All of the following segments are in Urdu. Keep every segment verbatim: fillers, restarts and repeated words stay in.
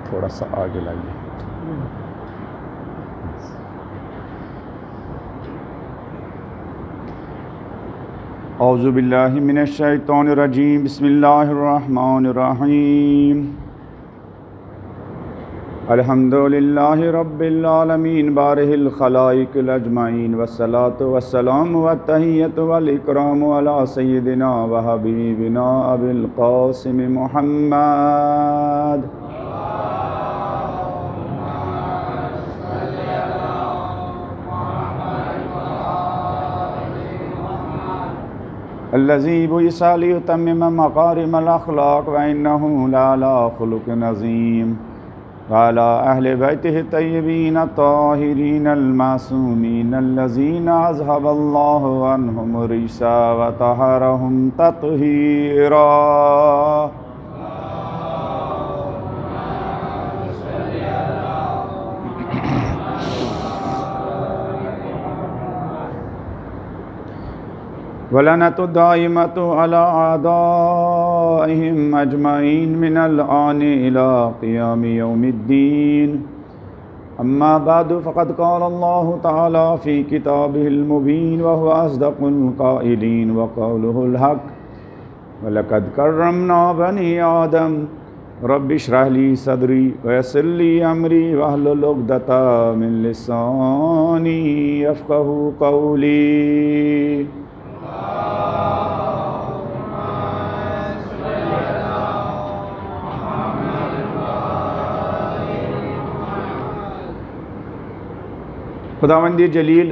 تھوڑا سا آگے لائیے. اعوذ باللہ من الشیطان الرجیم. بسم اللہ الرحمن الرحیم. الحمد للہ رب العالمین بارئ الخلائق اجمعین والصلاۃ والسلام والتحیۃ والاکرام علی سیدنا وحبیبنا ابی القاسم محمد. الذی بعث لیتمم مکارم الاخلاق وانہ لعلی خلق عظیم. وعلی اہل بیتہ الطیبین الطاہرین المعصومین الذین اذھب اللہ عنہم الرجس وطہرہم تطہیرا. وَلَنَتُ الدَّائِمَةُ عَلَىٰ أَعْدَائِهِمْ أَجْمَعِينَ مِنَ الْآنِ إِلَىٰ قِيَامِ يَوْمِ الدِّينِ. أَمَّا بَعْدُ فَقَدْ قَالَ اللَّهُ تَعَالَىٰ فِي كِتَابِهِ الْمُبِينِ وَهُوَ أَصْدَقُ الْقَائِلِينَ وَقَوْلُهُ الْحَقُّ. وَلَقَدْ كَرَّمْنَا بَنِي آدَمَ رَبِّ اشْرَحْ لِي صَدْرِي وَيَسِّرْ لِي أَمْرِي وَاحْلُلْ عُقْدَةً مِّن لِّسَانِي يَفْقَهُوا قَوْلِي. خداوند جلیل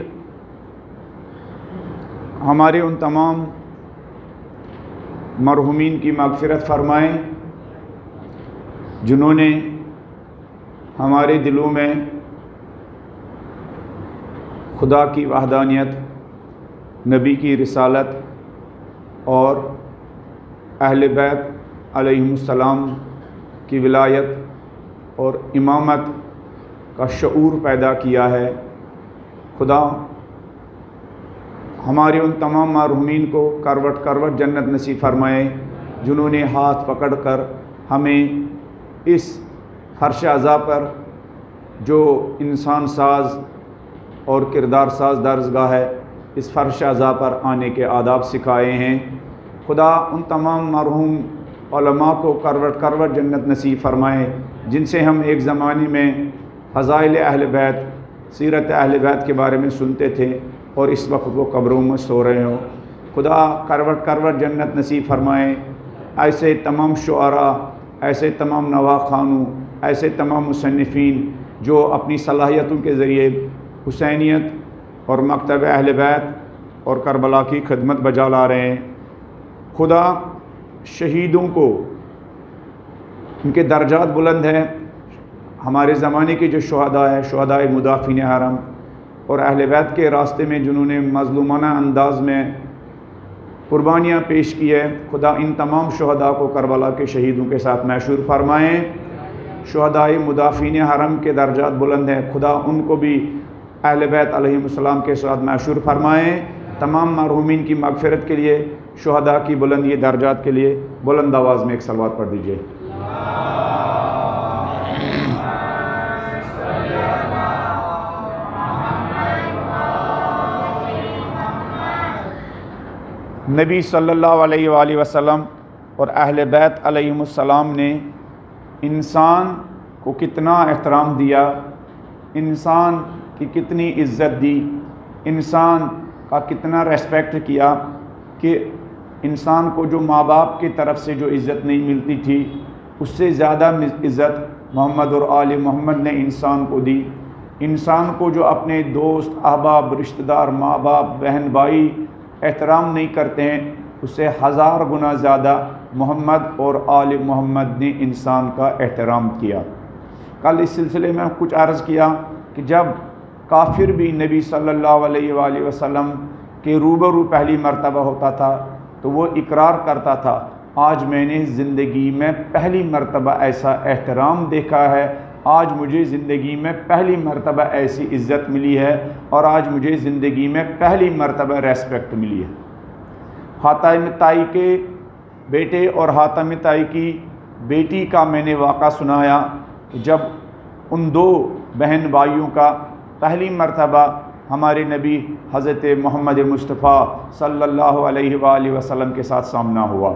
ہمارے ان تمام مرحومین کی مغفرت فرمائیں جنہوں نے ہمارے دلوں میں خدا کی وحدانیت، نبی کی رسالت اور اہل بیت علیہم السلام کی ولایت اور امامت کا شعور پیدا کیا ہے. خدا ہمارے ان تمام مرحومین کو کروٹ کروٹ جنت نصیب فرمائے جنہوں نے ہاتھ پکڑ کر ہمیں اس فرش عزا پر جو انسان ساز اور کردار ساز درسگاہ ہے اس فرش عزا پر آنے کے آداب سکھائے ہیں. خدا ان تمام مرحوم علماء کو کروٹ کروٹ جنت نصیب فرمائے جن سے ہم ایک زمانے میں فضائل اہل بیت، سیرت اہل بیت کے بارے میں سنتے تھے اور اس وقت وہ قبروں میں سو رہے ہوں. خدا کروٹ کروٹ جنت نصیب فرمائے ایسے تمام شعراء، ایسے تمام نواخوانوں، ایسے تمام مصنفین جو اپنی صلاحیتوں کے ذریعے حسینیت اور مکتب اہل بیت اور کربلا کی خدمت بجا لا رہے ہیں. خدا شہیدوں کو ان کے درجات بلند ہیں. ہمارے زمانے کے جو شہداء ہیں، شہداء مدافعین حرم اور اہل بیت کے راستے میں جنہوں نے مظلومانہ انداز میں قربانیاں پیش کی ہے، خدا ان تمام شہداء کو کربلا کے شہیدوں کے ساتھ محشور فرمائیں. شہداء مدافعین حرم کے درجات بلند ہیں، خدا ان کو بھی اہل بیت علیہم السلام کے ساتھ محشور فرمائیں. تمام مرحومین کی مغفرت کے لیے، شہداء کی بلندی درجات کے لیے بلند آواز میں ایک صلوات پڑھ دیجیے. نبی صلی اللہ علیہ وآلہ وسلم اور اہل بیت علیہم السلام نے انسان کو کتنا احترام دیا، انسان کی کتنی عزت دی، انسان کا کتنا ریسپیکٹ کیا کہ انسان کو جو ماں باپ کی طرف سے جو عزت نہیں ملتی تھی اس سے زیادہ عزت محمد اور آل محمد نے انسان کو دی. انسان کو جو اپنے دوست، احباب، رشتہ دار، ماں باپ، بہن بھائی احترام نہیں کرتے ہیں اس سے ہزار گنا زیادہ محمد اور آل محمد نے انسان کا احترام کیا. کل اس سلسلے میں کچھ عرض کیا کہ جب کافر بھی نبی صلی اللہ علیہ وآلہ وسلم کے روبرو پہلی مرتبہ ہوتا تھا تو وہ اقرار کرتا تھا آج میں نے زندگی میں پہلی مرتبہ ایسا احترام دیکھا ہے، آج مجھے زندگی میں پہلی مرتبہ ایسی عزت ملی ہے اور آج مجھے زندگی میں پہلی مرتبہ ریسپیکٹ ملی ہے. حاتم طائی کے بیٹے اور حاتم طائی کی بیٹی کا میں نے واقعہ سنایا کہ جب ان دو بہن بھائیوں کا پہلی مرتبہ ہمارے نبی حضرت محمد مصطفیٰ صلی اللہ علیہ وآلہ وسلم کے ساتھ سامنا ہوا۔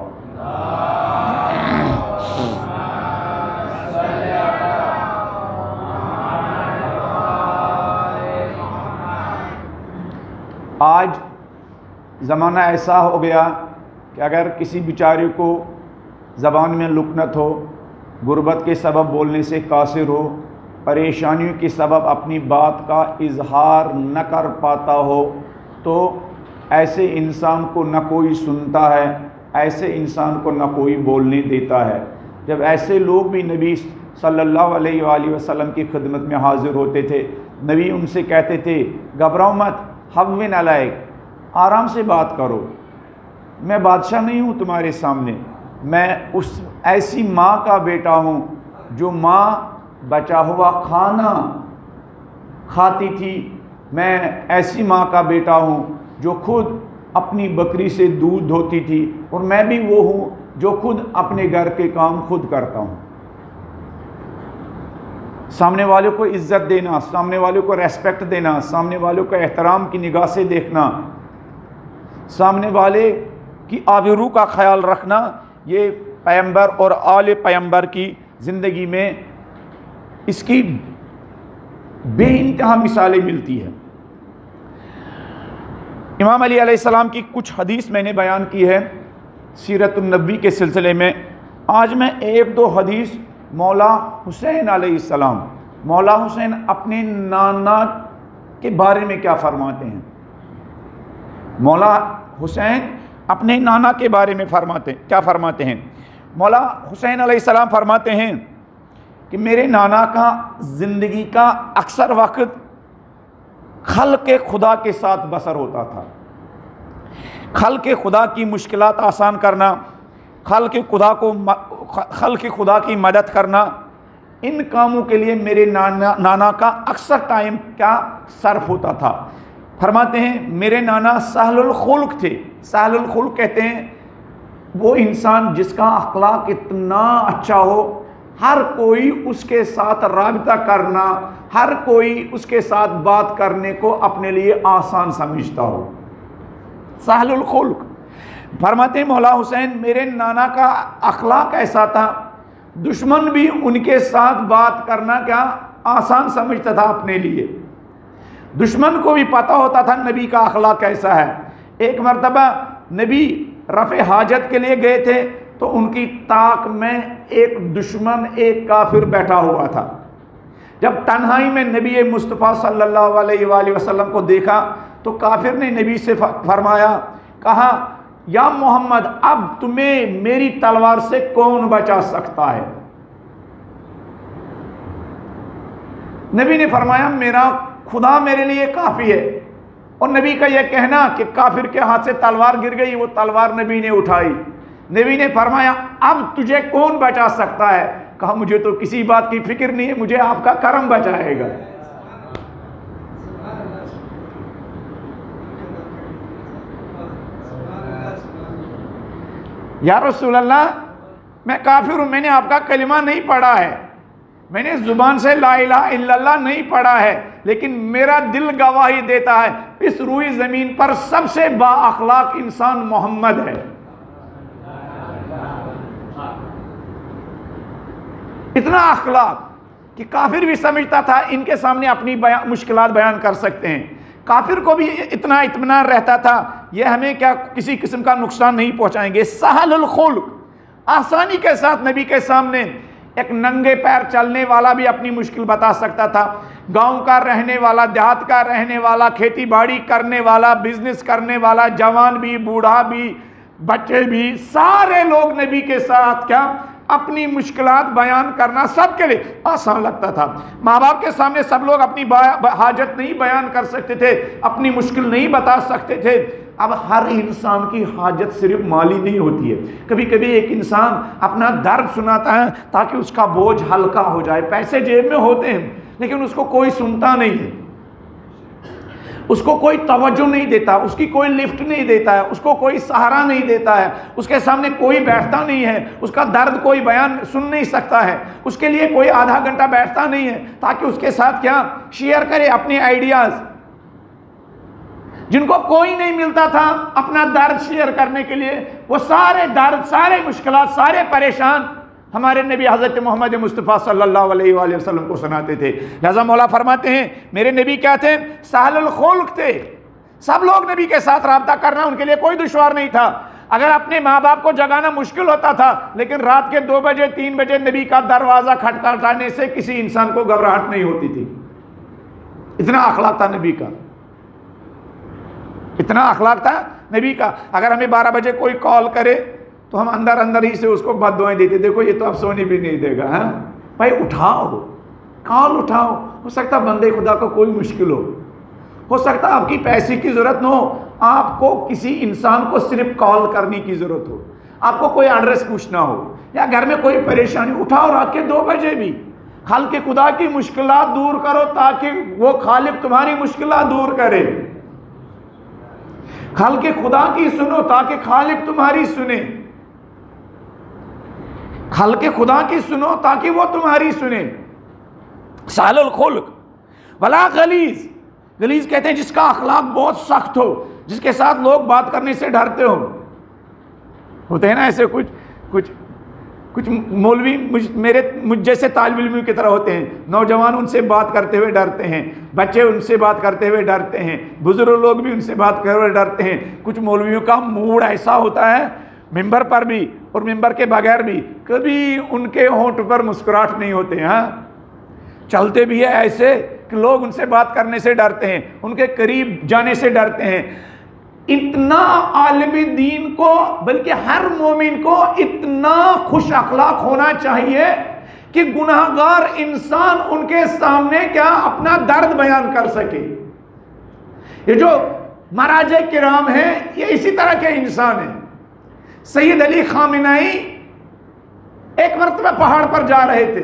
آج زمانہ ایسا ہو گیا کہ اگر کسی بیچارے کو زبان میں لکنت ہو، غربت کے سبب بولنے سے قاصر ہو، پریشانیوں کے سبب اپنی بات کا اظہار نہ کر پاتا ہو، تو ایسے انسان کو نہ کوئی سنتا ہے، ایسے انسان کو نہ کوئی بولنے دیتا ہے۔ جب ایسے لوگ بھی نبی صلی اللہ علیہ وآلہ وسلم کی خدمت میں حاضر ہوتے تھے، نبی ان سے کہتے تھے گھبراؤ مت، حوّن علیک، آرام سے بات کرو، میں بادشاہ نہیں ہوں تمہارے سامنے، میں اس ایسی ماں کا بیٹا ہوں جو ماں بچا ہوا کھانا کھاتی تھی، میں ایسی ماں کا بیٹا ہوں جو خود اپنی بکری سے دودھ دھوتی تھی، اور میں بھی وہ ہوں جو خود اپنے گھر کے کام خود کرتا ہوں۔ سامنے والوں کو عزت دینا، سامنے والوں کو ریسپیکٹ دینا، سامنے والوں کو احترام کی نگاہ سے دیکھنا، سامنے والے کی آبرو کا خیال رکھنا، یہ پیغمبر اور آل پیغمبر کی زندگی میں اس کی بے انتہا مثالیں ملتی ہیں۔ امام علی علیہ السلام کی کچھ حدیث میں نے بیان کی ہے سیرت النبی کے سلسلے میں۔ آج میں ایک دو حدیث مولا حسین علیہ السلام، مولا حسین اپنے نانا کے بارے میں کیا فرماتے ہیں۔ مولا حسین اپنے نانا کے بارے میں فرماتے کیا فرماتے ہیں۔ مولا حسین علیہ السلام فرماتے ہیں کہ میرے نانا کا زندگی کا اکثر وقت خلق خدا کے ساتھ بسر ہوتا تھا۔ خلق خدا کی مشکلات آسان کرنا، خلق خدا کو خلق خدا کی مدد کرنا، ان کاموں کے لیے میرے نانا نانا کا اکثر ٹائم کیا صرف ہوتا تھا۔ فرماتے ہیں میرے نانا سہل الخلق تھے۔ سہل الخلق کہتے ہیں وہ انسان جس کا اخلاق اتنا اچھا ہو، ہر کوئی اس کے ساتھ رابطہ کرنا، ہر کوئی اس کے ساتھ بات کرنے کو اپنے لیے آسان سمجھتا ہو، سہل الخلق۔ فرماتے ہیں مولا حسین میرے نانا کا اخلاق ایسا تھا، دشمن بھی ان کے ساتھ بات کرنا کیا آسان سمجھتا تھا اپنے لیے۔ دشمن کو بھی پتہ ہوتا تھا نبی کا اخلاق کیسا ہے۔ ایک مرتبہ نبی رفع حاجت کے لیے گئے تھے تو ان کی طاق میں ایک دشمن، ایک کافر بیٹھا ہوا تھا۔ جب تنہائی میں نبی مصطفیٰ صلی اللہ علیہ وآلہ وسلم کو دیکھا تو کافر نے نبی سے فرمایا، کہا یا محمد اب تمہیں میری تلوار سے کون بچا سکتا ہے؟ نبی نے فرمایا میرا خدا میرے لیے کافی ہے۔ اور نبی کا یہ کہنا کہ کافر کے ہاتھ سے تلوار گر گئی، وہ تلوار نبی نے اٹھائی۔ نبی نے فرمایا اب تجھے کون بچا سکتا ہے؟ کہا مجھے تو کسی بات کی فکر نہیں ہے، مجھے آپ کا کرم بچائے گا۔ یا رسول اللہ میں کافر ہوں، میں نے آپ کا کلمہ نہیں پڑھا ہے، میں نے زبان سے لا الہ الا اللہ نہیں پڑھا ہے، لیکن میرا دل گواہی دیتا ہے اس روئی زمین پر سب سے با اخلاق انسان محمد ہے۔ اتنا اخلاق کہ کافر بھی سمجھتا تھا ان کے سامنے اپنی بیان مشکلات بیان کر سکتے ہیں۔ کافر کو بھی اتنا اطمینان رہتا تھا یہ ہمیں کیا کسی قسم کا نقصان نہیں پہنچائیں گے۔ سہل الخلق، آسانی کے ساتھ نبی کے سامنے ایک ننگے پیر چلنے والا بھی اپنی مشکل بتا سکتا تھا، گاؤں کا رہنے والا، دیہات کا رہنے والا، کھیتی باڑی کرنے والا، بزنس کرنے والا، جوان بھی، بوڑھا بھی، بچے بھی، سارے لوگ نبی کے ساتھ کیا اپنی مشکلات بیان کرنا سب کے لیے آسان لگتا تھا۔ ماں باپ کے سامنے سب لوگ اپنی حاجت نہیں بیان کر سکتے تھے، اپنی مشکل نہیں بتا سکتے تھے۔ اب ہر انسان کی حاجت صرف مالی نہیں ہوتی ہے، کبھی کبھی ایک انسان اپنا درد سناتا ہے تاکہ اس کا بوجھ ہلکا ہو جائے۔ پیسے جیب میں ہوتے ہیں لیکن اس کو کوئی سنتا نہیں ہے۔ اس کو کوئی توجہ نہیں دیتا، اس کی کوئی لفٹ نہیں دیتا ہے، اس کو کوئی سہارا نہیں دیتا ہے، اس کے سامنے کوئی بیٹھتا نہیں ہے، اس کا درد کوئی بیان سن نہیں سکتا ہے، اس کے لیے کوئی آدھا گھنٹہ بیٹھتا نہیں ہے تاکہ اس کے ساتھ کیا شیئر کرے اپنی آئیڈیاز، جن کو کوئی نہیں ملتا تھا اپنا درد شیئر کرنے کے لیے، وہ سارے درد، سارے مشکلات، سارے پریشان ہمارے نبی حضرت محمد مصطفیٰ صلی اللہ علیہ وآلہ وسلم کو سناتے تھے۔ لہذا مولا فرماتے ہیں میرے نبی کیا تھے؟ سہل الخلق تھے، سب لوگ نبی کے ساتھ رابطہ کرنا ان کے لیے کوئی دشوار نہیں تھا۔ اگر اپنے ماں باپ کو جگانا مشکل ہوتا تھا، لیکن رات کے دو بجے تین بجے نبی کا دروازہ کھٹکھٹانے سے کسی انسان کو گھبراہٹ نہیں ہوتی تھی، اتنا اخلاق تھا نبی کا، اتنا اخلاق تھا نبی کا۔ اگر ہمیں بارہ بجے کوئی کال کرے تو ہم اندر اندر ہی سے اس کو بد دعائیں دیتے، دیکھو یہ تو اب سونے بھی نہیں دے گا، ہاں بھائی اٹھاؤ، کال اٹھاؤ، ہو سکتا بندے خدا کو کوئی مشکل ہو ہو سکتا آپ کی پیسے کی ضرورت نہ ہو، آپ کو کسی انسان کو صرف کال کرنے کی ضرورت ہو، آپ کو کوئی ایڈریس پوچھنا ہو، یا گھر میں کوئی پریشانی، اٹھاؤ رات کے دو بجے بھی، خالق خدا کی مشکلات دور کرو تاکہ وہ خالق تمہاری مشکلات دور کرے، خالق خدا کی سنو تاکہ خالق تمہاری سنے، خالق خدا کی سنو تاکہ وہ تمہاری سنے۔ سہل الخلق ولا غلیظ، غلیظ کہتے ہیں جس کا اخلاق بہت سخت ہو، جس کے ساتھ لوگ بات کرنے سے ڈرتے ہو۔ ہوتے ہیں نا ایسے کچھ کچھ کچھ مولوی مجھ میرے مجھ جیسے طالب علم کی طرح ہوتے ہیں، نوجوان ان سے بات کرتے ہوئے ڈرتے ہیں، بچے ان سے بات کرتے ہوئے ڈرتے ہیں، بزرگ لوگ بھی ان سے بات کرتے ہوئے ڈرتے ہیں۔ کچھ مولویوں کا موڈ ایسا ہوتا ہے ممبر پر بھی اور ممبر کے بغیر بھی، کبھی ان کے ہونٹ پر مسکراہٹ نہیں ہوتے، ہاں چلتے بھی ہے ایسے کہ لوگ ان سے بات کرنے سے ڈرتے ہیں، ان کے قریب جانے سے ڈرتے ہیں۔ اتنا عالم دین کو، بلکہ ہر مومن کو اتنا خوش اخلاق ہونا چاہیے کہ گناہگار انسان ان کے سامنے کیا اپنا درد بیان کر سکے۔ یہ جو مراجع کرام ہیں یہ اسی طرح کے انسان ہیں۔ سید علی خامنائی ایک مرتبہ پہاڑ پر جا رہے تھے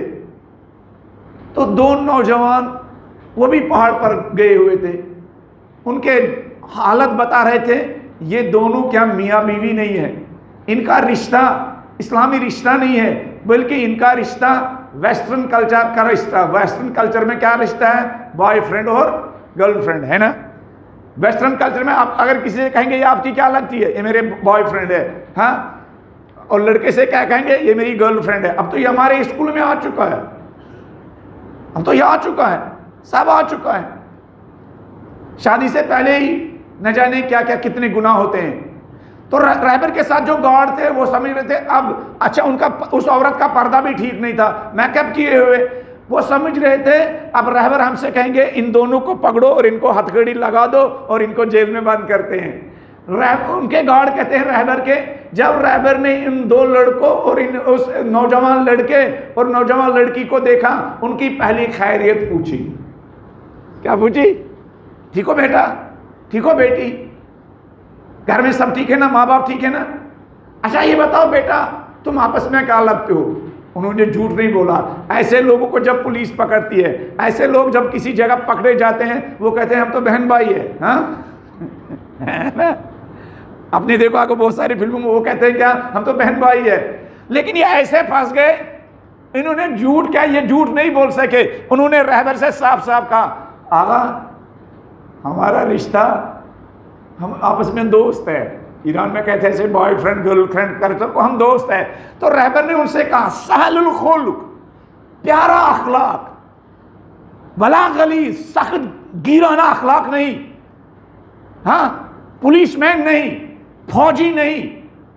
تو دو نوجوان وہ بھی پہاڑ پر گئے ہوئے تھے، ان کے حالت بتا رہے تھے یہ دونوں کیا میاں بیوی نہیں ہے، ان کا رشتہ اسلامی رشتہ نہیں ہے بلکہ ان کا رشتہ ویسٹرن کلچر کا رشتہ۔ ویسٹرن کلچر میں کیا رشتہ ہے؟ بوائے فرینڈ اور گرل فرینڈ ہے نا۔ ویسٹرن کلچر میں آپ اگر کسی سے کہیں گے یہ آپ کی کیا لگتی ہے، یہ میرے بوائے فرینڈ ہے، ہاں، اور لڑکے سے کیا کہیں گے یہ میری گرل فرینڈ ہے۔ اب تو یہ ہمارے اسکول میں آ چکا ہے، اب تو یہ آ چکا ہے، سب آ چکا ہے۔ شادی سے پہلے ہی نہ جانے کیا کیا کتنے گناہ ہوتے ہیں۔ تو رہبر کے ساتھ جو گارڈ تھے وہ سمجھ رہے تھے اب اچھا ان کا اس عورت کا پردہ بھی ٹھیک نہیں تھا، میک اپ کیے ہوئے، وہ سمجھ رہے تھے اب رہبر ہم سے کہیں گے ان دونوں کو پکڑو اور ان کو ہتھ کڑی لگا دو اور ان کو جیل میں بند کرتے ہیں۔ ان کے گارڈ کہتے ہیں رہبر کے، جب رہبر نے ان دو لڑکوں اور ان اس نوجوان لڑکے اور نوجوان لڑکی کو دیکھا، ان کی پہلی خیریت پوچھی۔ کیا پوچھی؟ ٹھیک ہو بیٹا، ٹھیک ہو بیٹی، گھر میں سب ٹھیک ہے نا، ماں باپ ٹھیک ہے نا؟ اچھا یہ بتاؤ بیٹا تم آپس میں کیا لگتے ہو؟ انہوں نے جھوٹ نہیں بولا۔ ایسے لوگوں کو جب پولیس پکڑتی ہے، ایسے لوگ جب کسی جگہ پکڑے جاتے ہیں وہ کہتے ہیں ہم تو بہن بھائی ہیں، ہاں آپ نے دیکھا کہ بہت ساری فلموں میں وہ کہتے ہیں کیا ہم تو بہن بھائی ہیں، لیکن یہ ایسے پھنس گئے، انہوں نے جھوٹ کیا یہ جھوٹ نہیں بول سکے، انہوں نے رہبر سے صاف صاف کہا آغا ہمارا رشتہ ہم آپس میں دوست ہے، ایران میں کہتے ہیں ایسے بوائے فرینڈ گرل فرینڈ کرتے کو ہم دوست ہیں۔ تو رہبر نے ان سے کہا سہل الخلق، پیارا اخلاق، ولا غلیظ، سخت گیرانہ اخلاق نہیں، ہاں پولیس مین نہیں، فوجی نہیں،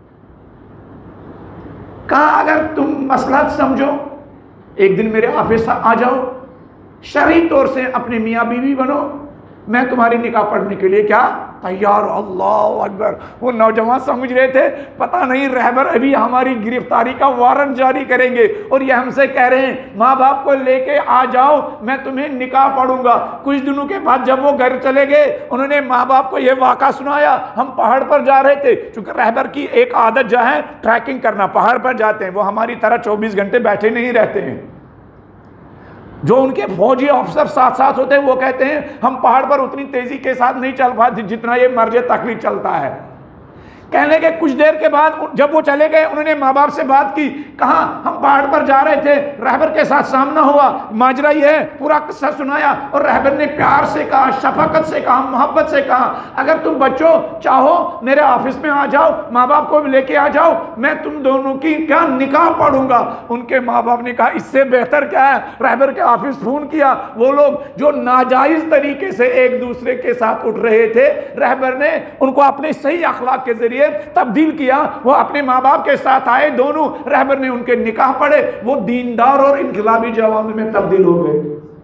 کہا اگر تم مسئلہ سمجھو ایک دن میرے آفس آ جاؤ، شرعی طور سے اپنے میاں بیوی بنو، میں تمہاری نکاح پڑھنے کے لیے کیا تیار۔ اللہ اکبر۔ وہ نوجوان سمجھ رہے تھے پتہ نہیں رہبر ابھی ہماری گرفتاری کا وارنٹ جاری کریں گے اور یہ ہم سے کہہ رہے ہیں ماں باپ کو لے کے آ جاؤ میں تمہیں نکاح پڑھوں گا۔ کچھ دنوں کے بعد جب وہ گھر چلے گئے انہوں نے ماں باپ کو یہ واقعہ سنایا، ہم پہاڑ پر جا رہے تھے، چونکہ رہبر کی ایک عادت جو ہے ٹریکنگ کرنا، پہاڑ پر جاتے ہیں، وہ ہماری طرح چوبیس گھنٹے بیٹھے نہیں رہتے ہیں، جو ان کے فوجی افسر ساتھ ساتھ ہوتے ہیں وہ کہتے ہیں ہم پہاڑ پر اتنی تیزی کے ساتھ نہیں چل پاتے جتنا یہ مرج تقلید چلتا ہے. کہنے کے کچھ دیر کے بعد جب وہ چلے گئے انہوں نے ماں باپ سے بات کی, کہا ہم پہاڑ پر جا رہے تھے, رہبر کے ساتھ سامنا ہوا, ماجرا یہ ہے, پورا قصہ سنایا, اور رہبر نے پیار سے کہا, شفقت سے کہا, محبت سے کہا اگر تم بچوں چاہو میرے آفس میں آ جاؤ, ماں باپ کو بھی لے کے آ جاؤ, میں تم دونوں کی کیا نکاح پڑھوں گا. ان کے ماں باپ نے کہا اس سے بہتر کیا ہے. رہبر کے آفس فون کیا, وہ لوگ جو ناجائز طریقے سے ایک دوسرے کے ساتھ اٹھ رہے تھے, رہبر نے ان کو اپنے صحیح اخلاق کے ذریعے تبدیل کیا, وہ اپنے ماں باپ کے ساتھ آئے دونوں, رہبر نے ان کے نکاح پڑھے, وہ دیندار اور انقلابی جوانوں میں تبدیل ہو گئے.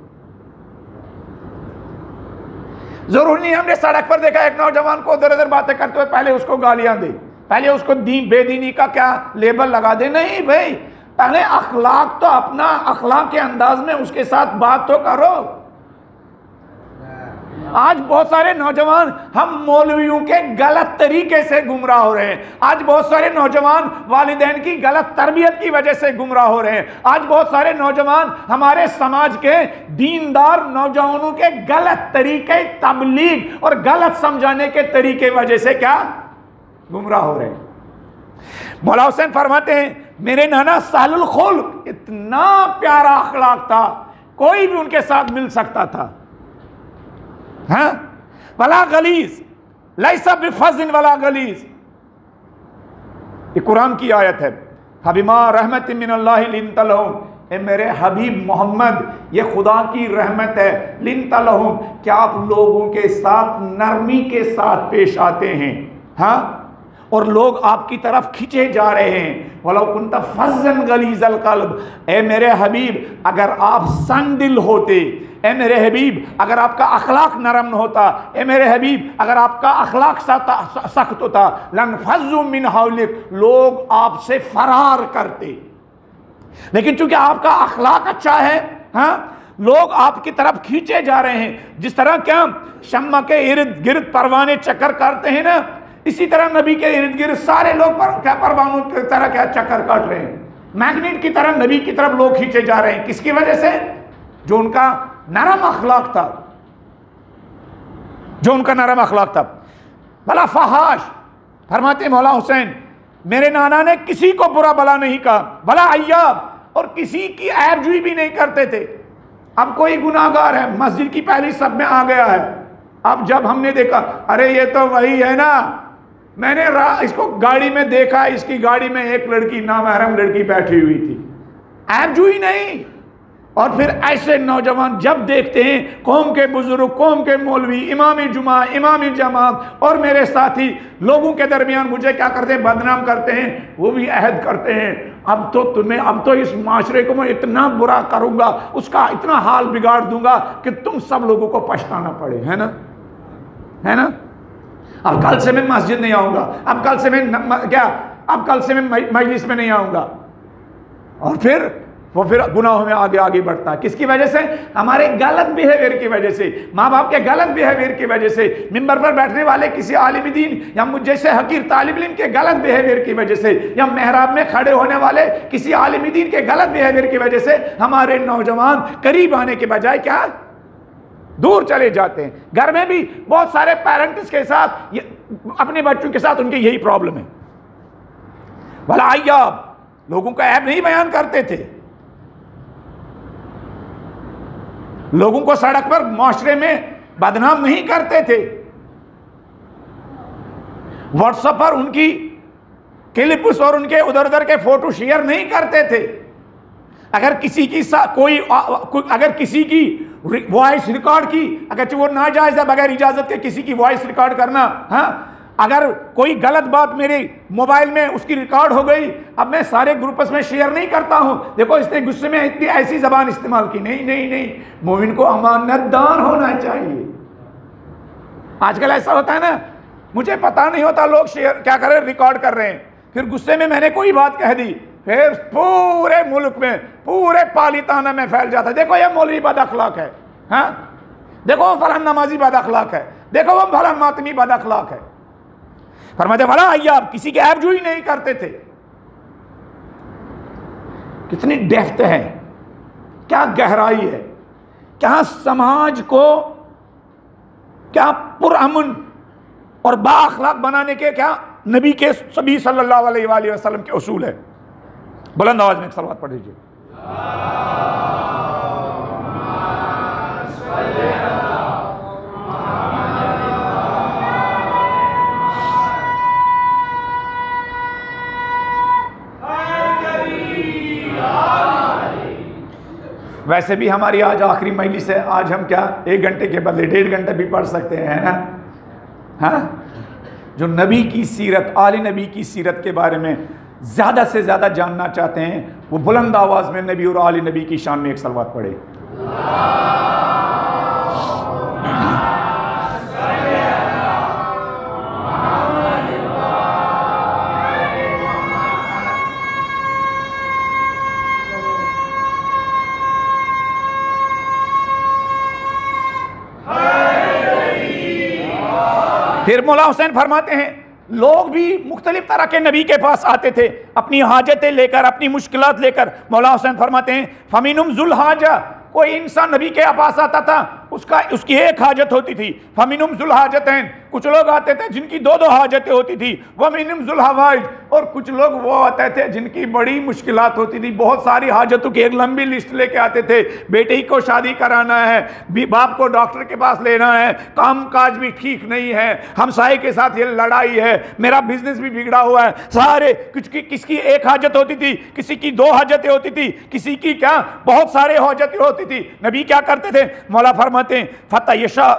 ضرور نہیں ہم نے سڑک پر دیکھا ایک نوجوان کو ادھر ادھر باتیں کرتے ہوئے پہلے اس کو گالیاں دے, پہلے اس کو دین بے دینی کا کیا لیبل لگا دے. نہیں بھائی, پہلے اخلاق تو اپنا اخلاق کے انداز میں اس کے ساتھ بات تو کرو. آج بہت سارے نوجوان ہم مولویوں کے غلط طریقے سے گمراہ ہو رہے ہیں. آج بہت سارے نوجوان والدین کی غلط تربیت کی وجہ سے گمراہ ہو رہے ہیں. آج بہت سارے نوجوان ہمارے سماج کے دیندار نوجوانوں کے غلط طریقے تبلیغ اور غلط سمجھانے کے طریقے وجہ سے کیا گمراہ ہو رہے ہیں. مولا حسین فرماتے ہیں میرے نانا سہل الخلق, اتنا پیارا اخلاق تھا, کوئی بھی ان کے ساتھ مل سکتا تھا. ہاں ولا غلیظ لیس بفظ ولا غلیظ, یہ قرآن کی آیت ہے. فبما رحمت من اللہ لنت لہم, اے میرے حبیب محمد یہ خدا کی رحمت ہے, لنت لہم کہ آپ لوگوں کے ساتھ نرمی کے ساتھ پیش آتے ہیں, ہاں اور لوگ آپ کی طرف کھینچے جا رہے ہیں. وَلَوْ كُنْتَ فَظًّا غَلِيظَ الْقَلْبِ, اے میرے حبیب اگر آپ سنگ دل ہوتے, اے میرے حبیب اگر آپ کا اخلاق نرم ہوتا, اے میرے حبیب اگر آپ کا اخلاق سخت ہوتا, لَنْفَضُّوا مِنْ حَوْلِكَ, لوگ آپ سے فرار کرتے. لیکن چونکہ آپ کا اخلاق اچھا ہے, ہاں لوگ آپ کی طرف کھینچے جا رہے ہیں. جس طرح کیا شمع کے ارد گرد پروانے چکر کرتے ہیں نا, اسی طرح نبی کے ارد گرد سارے لوگ پر کیا پروانوں کی طرح کیا چکر کاٹ رہے ہیں. میگنیٹ کی طرح نبی کی طرف لوگ کھینچے جا رہے ہیں. کس کی وجہ سے؟ جو ان کا نرم اخلاق تھا, جو ان کا نرم اخلاق تھا. بلا فحاش, فرماتے مولا حسین میرے نانا نے کسی کو برا بلا نہیں کہا. بلا عیاب, اور کسی کی عیب جوئی بھی نہیں کرتے تھے. اب کوئی گناہگار ہے مسجد کی پہلی صف میں آ گیا ہے, اب جب ہم نے دیکھا ارے یہ تو وہی ہے نا, میں نے اس کو گاڑی میں دیکھا, اس کی گاڑی میں ایک لڑکی نامحرم لڑکی بیٹھی ہوئی تھی, عیب جوئی نہیں. اور پھر ایسے نوجوان جب دیکھتے ہیں قوم کے بزرگ, قوم کے مولوی, امام جمعہ, امام جماعت اور میرے ساتھی لوگوں کے درمیان مجھے کیا کرتے ہیں, بدنام کرتے ہیں, وہ بھی عہد کرتے ہیں اب تو تمہیں اب تو اس معاشرے کو میں اتنا برا کروں گا, اس کا اتنا حال بگاڑ دوں گا کہ تم سب لوگوں کو پچھتانا پڑے. ہے نا, ہے نا. اب کل سے میں مسجد نہیں آؤں گا, اب کل سے میں کیا اب کل سے میں مجلس میں نہیں آؤں گا. اور پھر وہ پھر گناہوں میں آگے آگے بڑھتا ہے. کس کی وجہ سے؟ ہمارے غلط بیہیویئر کی وجہ سے, ماں باپ کے غلط بیہیویئر کی وجہ سے, ممبر پر بیٹھنے والے کسی عالم دین یا مجھ جیسے حقیر طالب علم کے غلط بیہیویئر کی وجہ سے, یا محراب میں کھڑے ہونے والے کسی عالم دین کے غلط بیہیویئر کی وجہ سے ہمارے نوجوان قریب آنے کے بجائے کیا دور چلے جاتے ہیں. گھر میں بھی بہت سارے پیرنٹس کے ساتھ اپنے بچوں کے ساتھ ان کی یہی پرابلم ہے. بھلا عیاب, لوگوں کا عیب نہیں بیان کرتے تھے, لوگوں کو سڑک پر معاشرے میں بدنام نہیں کرتے تھے, واٹس ایپ پر ان کی کلپس اور ان کے ادھر ادھر کے فوٹو شیئر نہیں کرتے تھے. اگر کسی کی کوئی اگر کسی کی وائس ریکارڈ کی, اگرچہ وہ ناجائز ہے بغیر اجازت کے کسی کی وائس ریکارڈ کرنا, ہاں اگر کوئی غلط بات میرے موبائل میں اس کی ریکارڈ ہو گئی, اب میں سارے گروپس میں شیئر نہیں کرتا ہوں, دیکھو اس نے غصے میں اتنی ایسی زبان استعمال کی. نہیں نہیں نہیں, مومن کو امانت دار ہونا چاہیے. آج کل ایسا ہوتا ہے نا, مجھے پتا نہیں ہوتا لوگ شیئر کیا کر رہے, ریکارڈ کر رہے ہیں, پھر غصے میں میں نے کوئی بات کہہ دی, پھر پورے ملک میں پورے پالیتانہ میں پھیل جاتا ہے, دیکھو یہ مولوی بد اخلاق ہے, ہاں دیکھو وہ فلاں نمازی بد اخلاق ہے, دیکھو وہ فلاں ماتمی بد اخلاق ہے. فرماتے بھلا عیاب, کسی کے عیب جوئی نہیں کرتے تھے. کتنی ڈیفت ہے, کیا گہرائی ہے، کیا سماج کو کیا پرامن اور با اخلاق بنانے کے کیا نبی کے سبھی صلی اللہ علیہ وآلہ وسلم کے اصول ہے۔ بلند آواز میں ایک صلوات پڑھ دیجیے۔ ویسے بھی ہماری آج آخری مجلس ہے، آج ہم کیا ایک گھنٹے کے بدلے ڈیڑھ گھنٹے بھی پڑھ سکتے ہیں نا، ہاں؟ جو نبی کی سیرت، آل نبی کی سیرت کے بارے میں زیادہ سے زیادہ جاننا چاہتے ہیں، وہ بلند آواز میں نبی اور آل نبی کی شان میں ایک صلوات پڑھے۔ پھر مولا حسین فرماتے ہیں لوگ بھی مختلف طرح کے نبی کے پاس آتے تھے اپنی حاجتیں لے کر، اپنی مشکلات لے کر۔ مولا حسین فرماتے ہیں فَمِنْهُمْ ذُو الْحَاجَةِ، کوئی انسان نبی کے پاس آتا تھا، اس کا اس کی ایک حاجت ہوتی تھی۔ فَمِنْهُمْ ذُو الْحَاجَتَيْنِ، کچھ لوگ آتے تھے جن کی دو دو حاجتیں ہوتی تھی۔ وَمِنْهُمْ ذُو الْحَوَائِجِ، اور کچھ لوگ وہ آتے تھے جن کی بڑی مشکلات ہوتی تھی، بہت ساری حاجتوں کی ایک لمبی لسٹ لے کے آتے تھے۔ بیٹے کو شادی کرانا ہے، باپ کو ڈاکٹر کے پاس لینا ہے، کام کاج بھی ٹھیک نہیں ہے، ہمسائے کے ساتھ یہ لڑائی ہے، میرا بزنس بھی بگڑا ہوا ہے، سارے کچھ کی کس کی ایک حاجت ہوتی تھی، کسی کی دو حاجتیں ہوتی تھی، کسی کی کیا بہت سارے حاجتیں ہوتی تھی۔ نبی کیا کرتے تھے؟ مولا فرماتے ہیں فتح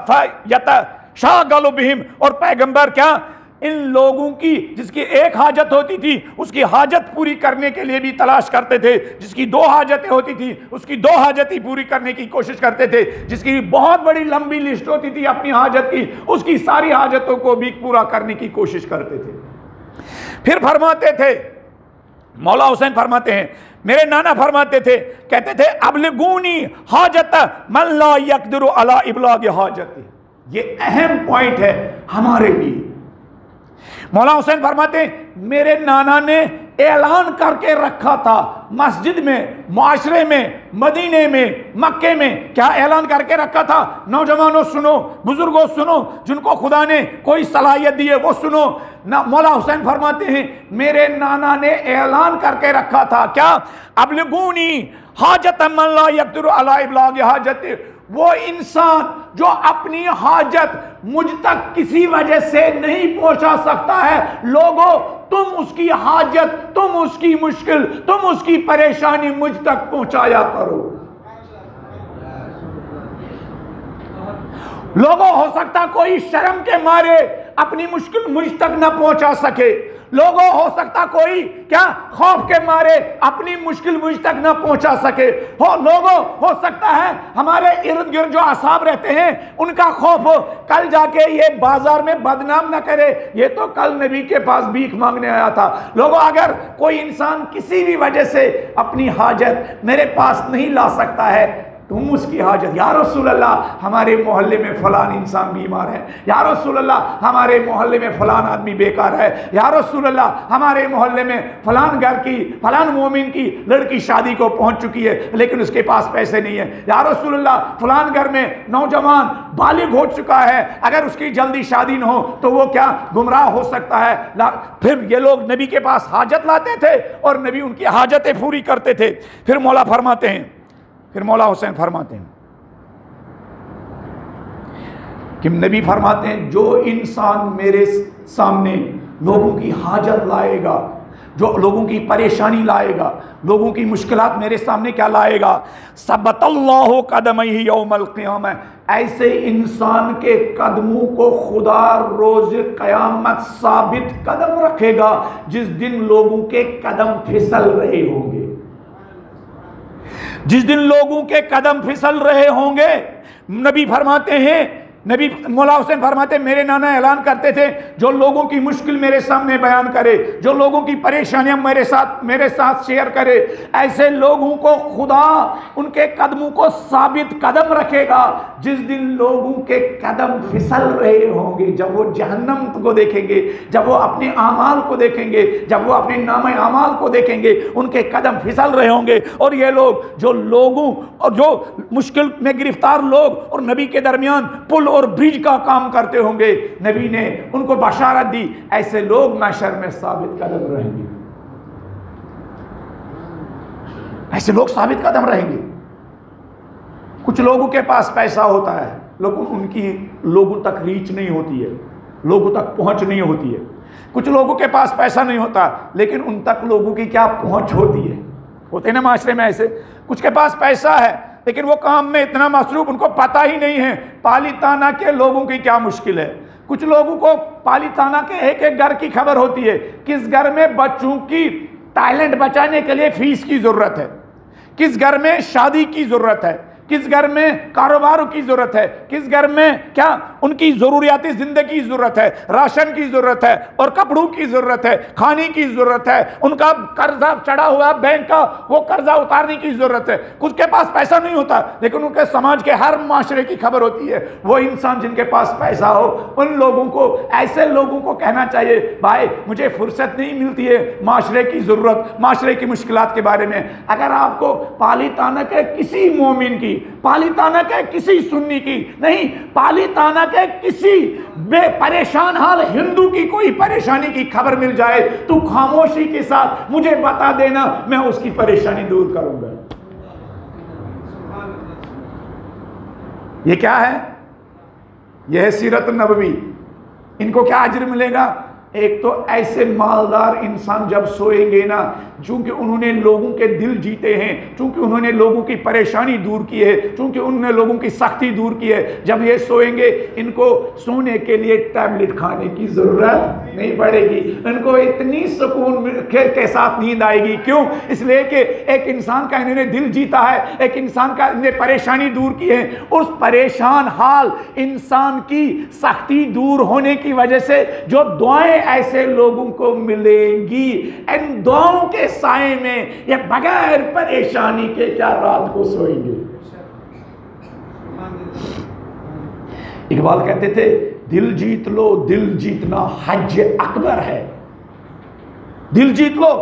شاغل بہم، اور پیغمبر کیا ان لوگوں کی جس کی ایک حاجت ہوتی تھی اس کی حاجت پوری کرنے کے لیے بھی تلاش کرتے تھے، جس کی دو حاجتیں ہوتی تھی اس کی دو حاجتیں پوری کرنے کی کوشش کرتے تھے، جس کی بہت بڑی لمبی لسٹ ہوتی تھی اپنی حاجت کی، اس کی ساری حاجتوں کو بھی پورا کرنے کی کوشش کرتے تھے۔ پھر فرماتے تھے مولا حسین فرماتے ہیں، میرے نانا فرماتے تھے، کہتے تھے ابلغونی حاجت من لا یقدر علی ابلاغ حاجت۔ یہ اہم پوائنٹ ہے ہمارے لیے۔ مولا حسین فرماتے ہیں میرے نانا نے اعلان کر کے رکھا تھا مسجد میں، معاشرے میں، مدینے میں، مکے میں، کیا اعلان کر کے رکھا تھا؟ نوجوانوں سنو، بزرگوں سنو، جن کو خدا نے کوئی صلاحیت دی ہے وہ سنو۔ مولا حسین فرماتے ہیں میرے نانا نے اعلان کر کے رکھا تھا کیا؟ ابلغونی حاجت من لا یقدر علی ابلاغ حاجت، وہ انسان جو اپنی حاجت مجھ تک کسی وجہ سے نہیں پہنچا سکتا ہے، لوگوں تم اس کی حاجت، تم اس کی مشکل، تم اس کی پریشانی مجھ تک پہنچایا کرو۔ لوگوں ہو سکتا کوئی شرم کے مارے اپنی مشکل مجھ تک نہ پہنچا سکے، لوگوں ہو سکتا کوئی کیا خوف کے مارے اپنی مشکل مجھ تک نہ پہنچا سکے، ہو لوگوں ہو سکتا ہے ہمارے ارد گرد جو اصحاب رہتے ہیں ان کا خوف ہو کل جا کے یہ بازار میں بدنام نہ کرے، یہ تو کل نبی کے پاس بھیک مانگنے آیا تھا۔ لوگوں اگر کوئی انسان کسی بھی وجہ سے اپنی حاجت میرے پاس نہیں لا سکتا ہے، تم اس کی حاجت، یا رسول اللہ ہمارے محلے میں فلان انسان بیمار ہے، یا رسول اللہ ہمارے محلے میں فلان آدمی بیکار ہے، یا رسول اللہ ہمارے محلے میں فلان گھر کی فلان مومن کی لڑکی شادی کو پہنچ چکی ہے لیکن اس کے پاس پیسے نہیں ہیں، یا رسول اللہ فلان گھر میں نوجوان بالغ ہو چکا ہے، اگر اس کی جلدی شادی نہ ہو تو وہ کیا گمراہ ہو سکتا ہے۔ پھر یہ لوگ نبی کے پاس حاجت لاتے تھے اور نبی ان کی حاجتیں پوری کرتے تھے۔ پھر مولا فرماتے ہیں پھر مولا حسین فرماتے ہیں کہ نبی فرماتے ہیں جو انسان میرے سامنے لوگوں کی حاجت لائے گا، جو لوگوں کی پریشانی لائے گا، لوگوں کی مشکلات میرے سامنے کیا لائے گا، ثبت اللہ قدمہ یوم القیامہ، ایسے انسان کے قدموں کو خدا روز قیامت ثابت قدم رکھے گا جس دن لوگوں کے قدم پھسل رہے ہوں گے، جس دن لوگوں کے قدم پھسل رہے ہوں گے۔ نبی فرماتے ہیں نبی مولا حسین فرماتے میرے نانا اعلان کرتے تھے جو لوگوں کی مشکل میرے سامنے بیان کرے، جو لوگوں کی پریشانیاں میرے ساتھ میرے ساتھ شیئر کرے، ایسے لوگوں کو خدا ان کے قدموں کو ثابت قدم رکھے گا۔ جس دن لوگوں کے قدم پھسل رہے ہوں گے، جب وہ جہنم کو دیکھیں گے، جب وہ اپنے اعمال کو دیکھیں گے، جب وہ اپنے نام اعمال کو دیکھیں گے، ان کے قدم پھسل رہے ہوں گے۔ اور یہ لوگ جو لوگوں اور جو مشکل میں گرفتار لوگ اور نبی کے درمیان پل اور برج کا کام کرتے ہوں گے، نبی نے ان کو بشارت دی ایسے لوگ محشر میں ثابت قدم رہیں گے، ایسے لوگ ثابت قدم رہیں گے۔ کچھ لوگوں کے پاس پیسہ ہوتا ہے لیکن ان کی لوگوں تک ریچ نہیں ہوتی ہے، لوگوں تک پہنچ نہیں ہوتی ہے۔ کچھ لوگوں کے پاس پیسہ نہیں ہوتا لیکن ان تک لوگوں کی کیا پہنچ ہوتی ہے، ہوتے نا معاشرے میں ایسے۔ کچھ کے پاس پیسہ ہے لیکن وہ کام میں اتنا مصروف ان کو پتہ ہی نہیں ہے پالیتانہ کے لوگوں کی کیا مشکل ہے۔ کچھ لوگوں کو پالیتانہ کے ایک ایک گھر کی خبر ہوتی ہے، کس گھر میں بچوں کی ٹیلنٹ بچانے کے لیے فیس کی ضرورت ہے، کس گھر میں شادی کی ضرورت ہے، کس گھر میں کاروباروں کی ضرورت ہے، کس گھر میں کیا ان کی ضروریات زندگی کی ضرورت ہے، راشن کی ضرورت ہے اور کپڑوں کی ضرورت ہے، کھانے کی ضرورت ہے، ان کا قرضہ چڑھا ہوا بینک کا وہ قرضہ اتارنے کی ضرورت ہے۔ کچھ کے پاس پیسہ نہیں ہوتا لیکن ان کے سماج کے ہر معاشرے کی خبر ہوتی ہے۔ وہ انسان جن کے پاس پیسہ ہو ان لوگوں کو، ایسے لوگوں کو کہنا چاہیے بھائی مجھے فرصت نہیں ملتی ہے معاشرے کی ضرورت، معاشرے کی مشکلات کے بارے میں۔ اگر آپ کو پالیتانہ کے کسی مومن کی، پالیتانہ کے کسی سنی کی نہیں، پالیتانہ کے کسی بے پریشان حال ہندو کی کوئی پریشانی کی خبر مل جائے تو خاموشی کے ساتھ مجھے بتا دینا، میں اس کی پریشانی دور کروں گا۔ یہ کیا ہے؟ یہ ہے سیرت النبوی۔ ان کو کیا اجر ملے گا؟ ایک تو ایسے مالدار انسان جب سوئیں گے نا، چونکہ انہوں نے لوگوں کے دل جیتے ہیں، چونکہ انہوں نے لوگوں کی پریشانی دور کی ہے، چونکہ انہوں نے لوگوں کی سختی دور کی ہے، جب یہ سوئیں گے ان کو سونے کے لیے ٹیبلٹ کھانے کی ضرورت نہیں پڑے گی، ان کو اتنی سکون کے ساتھ نیند آئے گی۔ کیوں؟ اس لیے کہ ایک انسان کا انہوں نے دل جیتا ہے، ایک انسان کا انہوں نے پریشانی دور کی ہے۔ اس پریشان حال انسان کی سختی دور ہونے کی وجہ سے جو دعائیں ایسے لوگوں کو ملیں گی، ان دعاؤں کے سائے میں یہ بغیر پریشانی کے کیا رات کو سوئیں گے۔ اقبال کہتے تھے دل جیت لو، دل جیتنا حج اکبر ہے۔ دل جیت لو،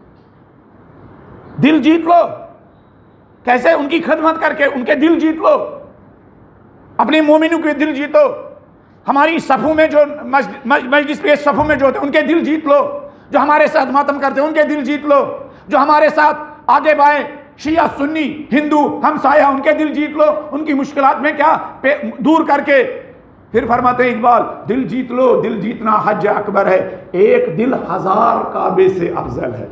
دل جیت لو، کیسے؟ ان کی خدمت کر کے ان کے دل جیت لو، اپنے مومنوں کے دل جیتو، ہماری صفوں میں جو مجلس پہ صفوں میں جو ہوتے ہیں ان کے دل جیت لو، جو ہمارے ساتھ ماتم کرتے ہیں ان کے دل جیت لو، جو ہمارے ساتھ آگے بائیں شیعہ سنی ہندو ہمسایہ ان کے دل جیت لو، ان کی مشکلات میں کیا دور کر کے۔ پھر فرماتے ہیں اقبال دل جیت لو، دل جیتنا حج اکبر ہے، ایک دل ہزار کعبے سے افضل ہے۔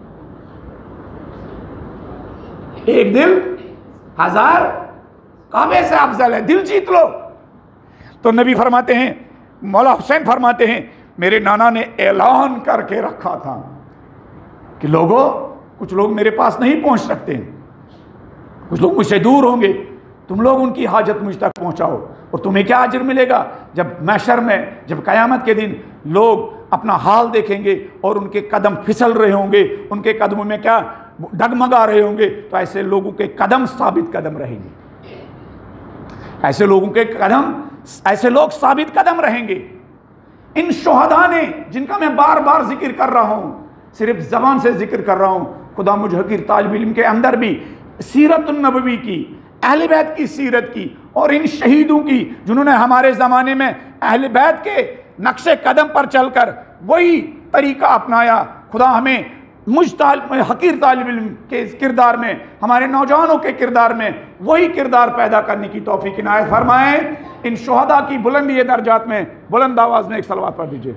ایک دل ہزار کعبے سے افضل ہے، دل جیت لو۔ تو نبی فرماتے ہیں، مولا حسین فرماتے ہیں میرے نانا نے اعلان کر کے رکھا تھا کہ لوگوں کچھ لوگ میرے پاس نہیں پہنچ سکتے ہیں، کچھ لوگ مجھ سے دور ہوں گے، تم لوگ ان کی حاجت مجھ تک پہنچاؤ، اور تمہیں کیا اجر ملے گا؟ جب محشر میں، جب قیامت کے دن لوگ اپنا حال دیکھیں گے اور ان کے قدم پھسل رہے ہوں گے، ان کے قدموں میں کیا ڈگمگا رہے ہوں گے، تو ایسے لوگوں کے قدم ثابت قدم رہیں گے، ایسے لوگوں کے قدم ایسے لوگ ثابت قدم رہیں گے۔ ان شہداء نے جن کا میں بار بار ذکر کر رہا ہوں، صرف زبان سے ذکر کر رہا ہوں، خدا مجھ حقیر طالب علم کے اندر بھی سیرت النبوی کی، اہل بیت کی سیرت کی، اور ان شہیدوں کی جنہوں نے ہمارے زمانے میں اہل بیت کے نقش قدم پر چل کر وہی طریقہ اپنایا۔ خدا ہمیں مجھ طالب حقیر طالب علم کے اس کردار میں، ہمارے نوجوانوں کے کردار میں وہی کردار پیدا کرنے کی توفیق عنایت فرمائے۔ ان شہداء کی بلندی درجات میں بلند آواز میں ایک صلوات پڑھ دیجئے۔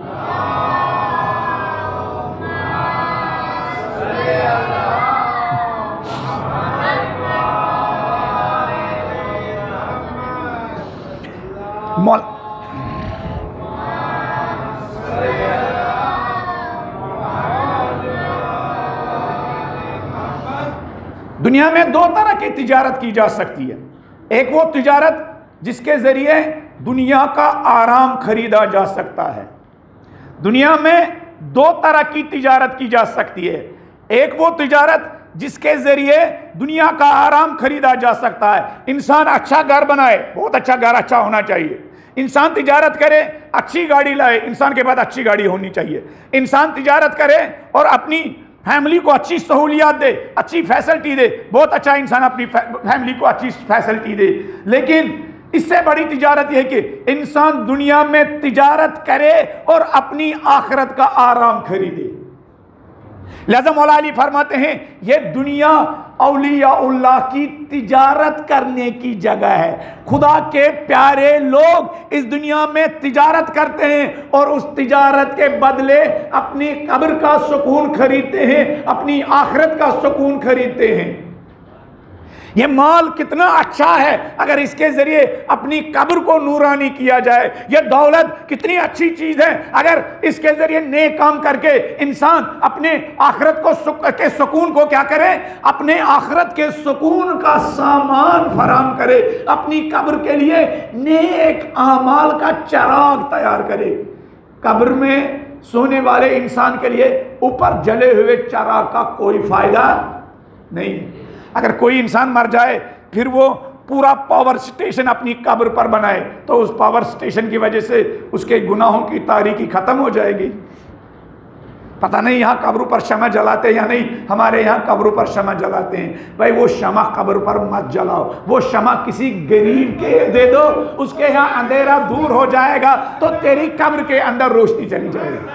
مول دنیا میں دو طرح کی تجارت کی جا سکتی ہے، ایک وہ تجارت جس کے ذریعے دنیا کا آرام خریدا جا سکتا ہے۔ دنیا میں دو طرح کی تجارت کی جا سکتی ہے، ایک وہ تجارت جس کے ذریعے دنیا کا آرام خریدا جا سکتا ہے۔ انسان اچھا گھر بنائے، بہت اچھا گھر اچھا ہونا چاہیے۔ انسان تجارت کرے، اچھی گاڑی لائے، انسان کے پاس اچھی گاڑی ہونی چاہیے۔ انسان تجارت کرے اور اپنی فیملی کو اچھی سہولیات دے، اچھی فیسلٹی دے، بہت اچھا انسان اپنی فیملی کو اچھی فیسلٹی دے۔ لیکن اس سے بڑی تجارت یہ ہے کہ انسان دنیا میں تجارت کرے اور اپنی آخرت کا آرام خریدے۔ لہذا مولا علی فرماتے ہیں یہ دنیا اولیاء اللہ کی تجارت کرنے کی جگہ ہے۔ خدا کے پیارے لوگ اس دنیا میں تجارت کرتے ہیں اور اس تجارت کے بدلے اپنی قبر کا سکون خریدتے ہیں، اپنی آخرت کا سکون خریدتے ہیں۔ یہ مال کتنا اچھا ہے اگر اس کے ذریعے اپنی قبر کو نورانی کیا جائے۔ یہ دولت کتنی اچھی چیز ہے اگر اس کے ذریعے نیک کام کر کے انسان اپنے آخرت کو سک... کے سکون کو کیا کرے، اپنے آخرت کے سکون کا سامان فراہم کرے، اپنی قبر کے لیے نیک اعمال کا چراغ تیار کرے۔ قبر میں سونے والے انسان کے لیے اوپر جلے ہوئے چراغ کا کوئی فائدہ نہیں۔ اگر کوئی انسان مر جائے پھر وہ پورا پاور سٹیشن اپنی قبر پر بنائے تو اس پاور سٹیشن کی وجہ سے اس کے گناہوں کی تاریکی ختم ہو جائے گی۔ پتہ نہیں یہاں قبروں پر شمع جلاتے ہیں یا نہیں، ہمارے یہاں قبروں پر شمع جلاتے ہیں۔ بھائی وہ شمع قبر پر مت جلاؤ، وہ شمع کسی غریب کے دے دو، اس کے یہاں اندھیرا دور ہو جائے گا تو تیری قبر کے اندر روشنی چلی جائے گی۔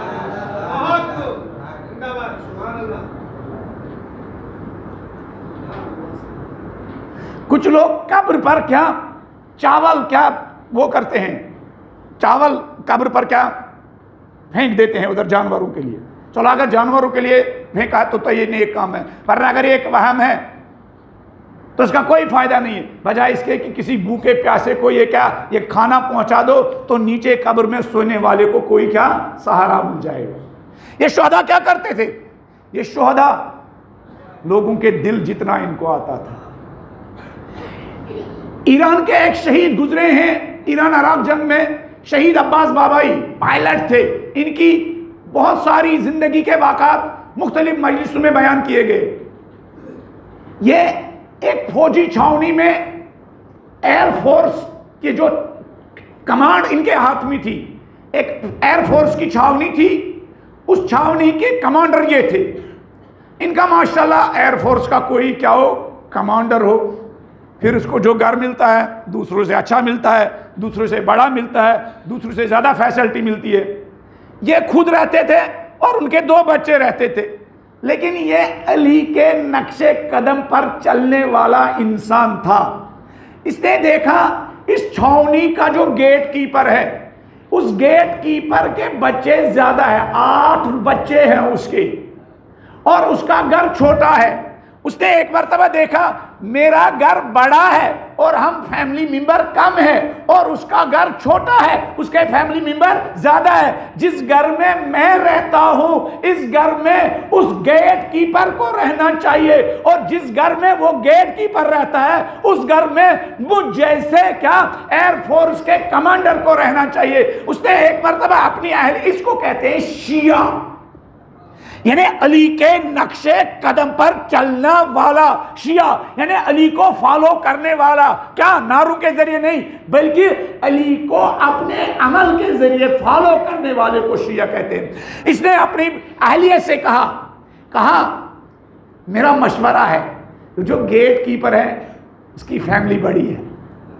کچھ لوگ قبر پر کیا چاول کیا وہ کرتے ہیں، چاول قبر پر کیا پھینک دیتے ہیں ادھر جانوروں کے لیے۔ چلو اگر جانوروں کے لیے پھینکا تو تو یہ نیک کام ہے، پر اگر ایک وہم ہے تو اس کا کوئی فائدہ نہیں ہے۔ بجائے اس کے کہ کسی بھوکے پیاسے کو یہ کیا یہ کھانا پہنچا دو تو نیچے قبر میں سونے والے کو کوئی کیا سہارا مل جائے گا۔ یہ شہداء کیا کرتے تھے؟ یہ شہداء لوگوں کے دل جتنا ان کو آتا تھا۔ ایران کے ایک شہید گزرے ہیں ایران عراق جنگ میں، شہید عباس بابائی پائلٹ تھے۔ ان کی بہت ساری زندگی کے واقعات مختلف مجلسوں میں بیان کیے گئے۔ یہ ایک فوجی چھاؤنی میں ایئر فورس کی جو کمانڈ ان کے ہاتھ میں تھی، ایک ایئر فورس کی چھاؤنی تھی، اس چھاؤنی کے کمانڈر یہ تھے۔ ان کا ماشاءاللہ ایئر فورس کا کوئی کیا ہو کمانڈر ہو، پھر اس کو جو گھر ملتا ہے دوسروں سے اچھا ملتا ہے، دوسروں سے بڑا ملتا ہے، دوسروں سے زیادہ فیسلٹی ملتی ہے۔ یہ خود رہتے تھے اور ان کے دو بچے رہتے تھے، لیکن یہ علی کے نقش قدم پر چلنے والا انسان تھا۔ اس نے دیکھا اس چھاؤنی کا جو گیٹ کیپر ہے، اس گیٹ کیپر کے بچے زیادہ ہیں، آٹھ بچے ہیں اس کے، اور اس کا گھر چھوٹا ہے۔ اس نے ایک مرتبہ دیکھا میرا گھر بڑا ہے اور ہم فیملی ممبر کم ہے، اور اس کا گھر چھوٹا ہے، اس کے فیملی ممبر زیادہ ہے۔ جس گھر میں میں رہتا ہوں اس گھر میں اس گیٹ کیپر کو رہنا چاہیے، اور جس گھر میں وہ گیٹ کیپر رہتا ہے اس گھر میں مجھ جیسے کیا ایئر فورس کے کمانڈر کو رہنا چاہیے۔ اس نے ایک مرتبہ اپنی اہل، اس کو کہتے ہیں شیعہ، یعنی علی کے نقش قدم پر چلنا والا شیعہ، یعنی علی کو فالو کرنے والا، کیا نعروں کے ذریعے نہیں بلکہ علی کو اپنے عمل کے ذریعے فالو کرنے والے کو شیعہ کہتے ہیں۔ اس نے اپنی اہلیہ سے کہا کہا میرا مشورہ ہے، جو گیٹ کیپر ہے اس کی فیملی بڑی ہے،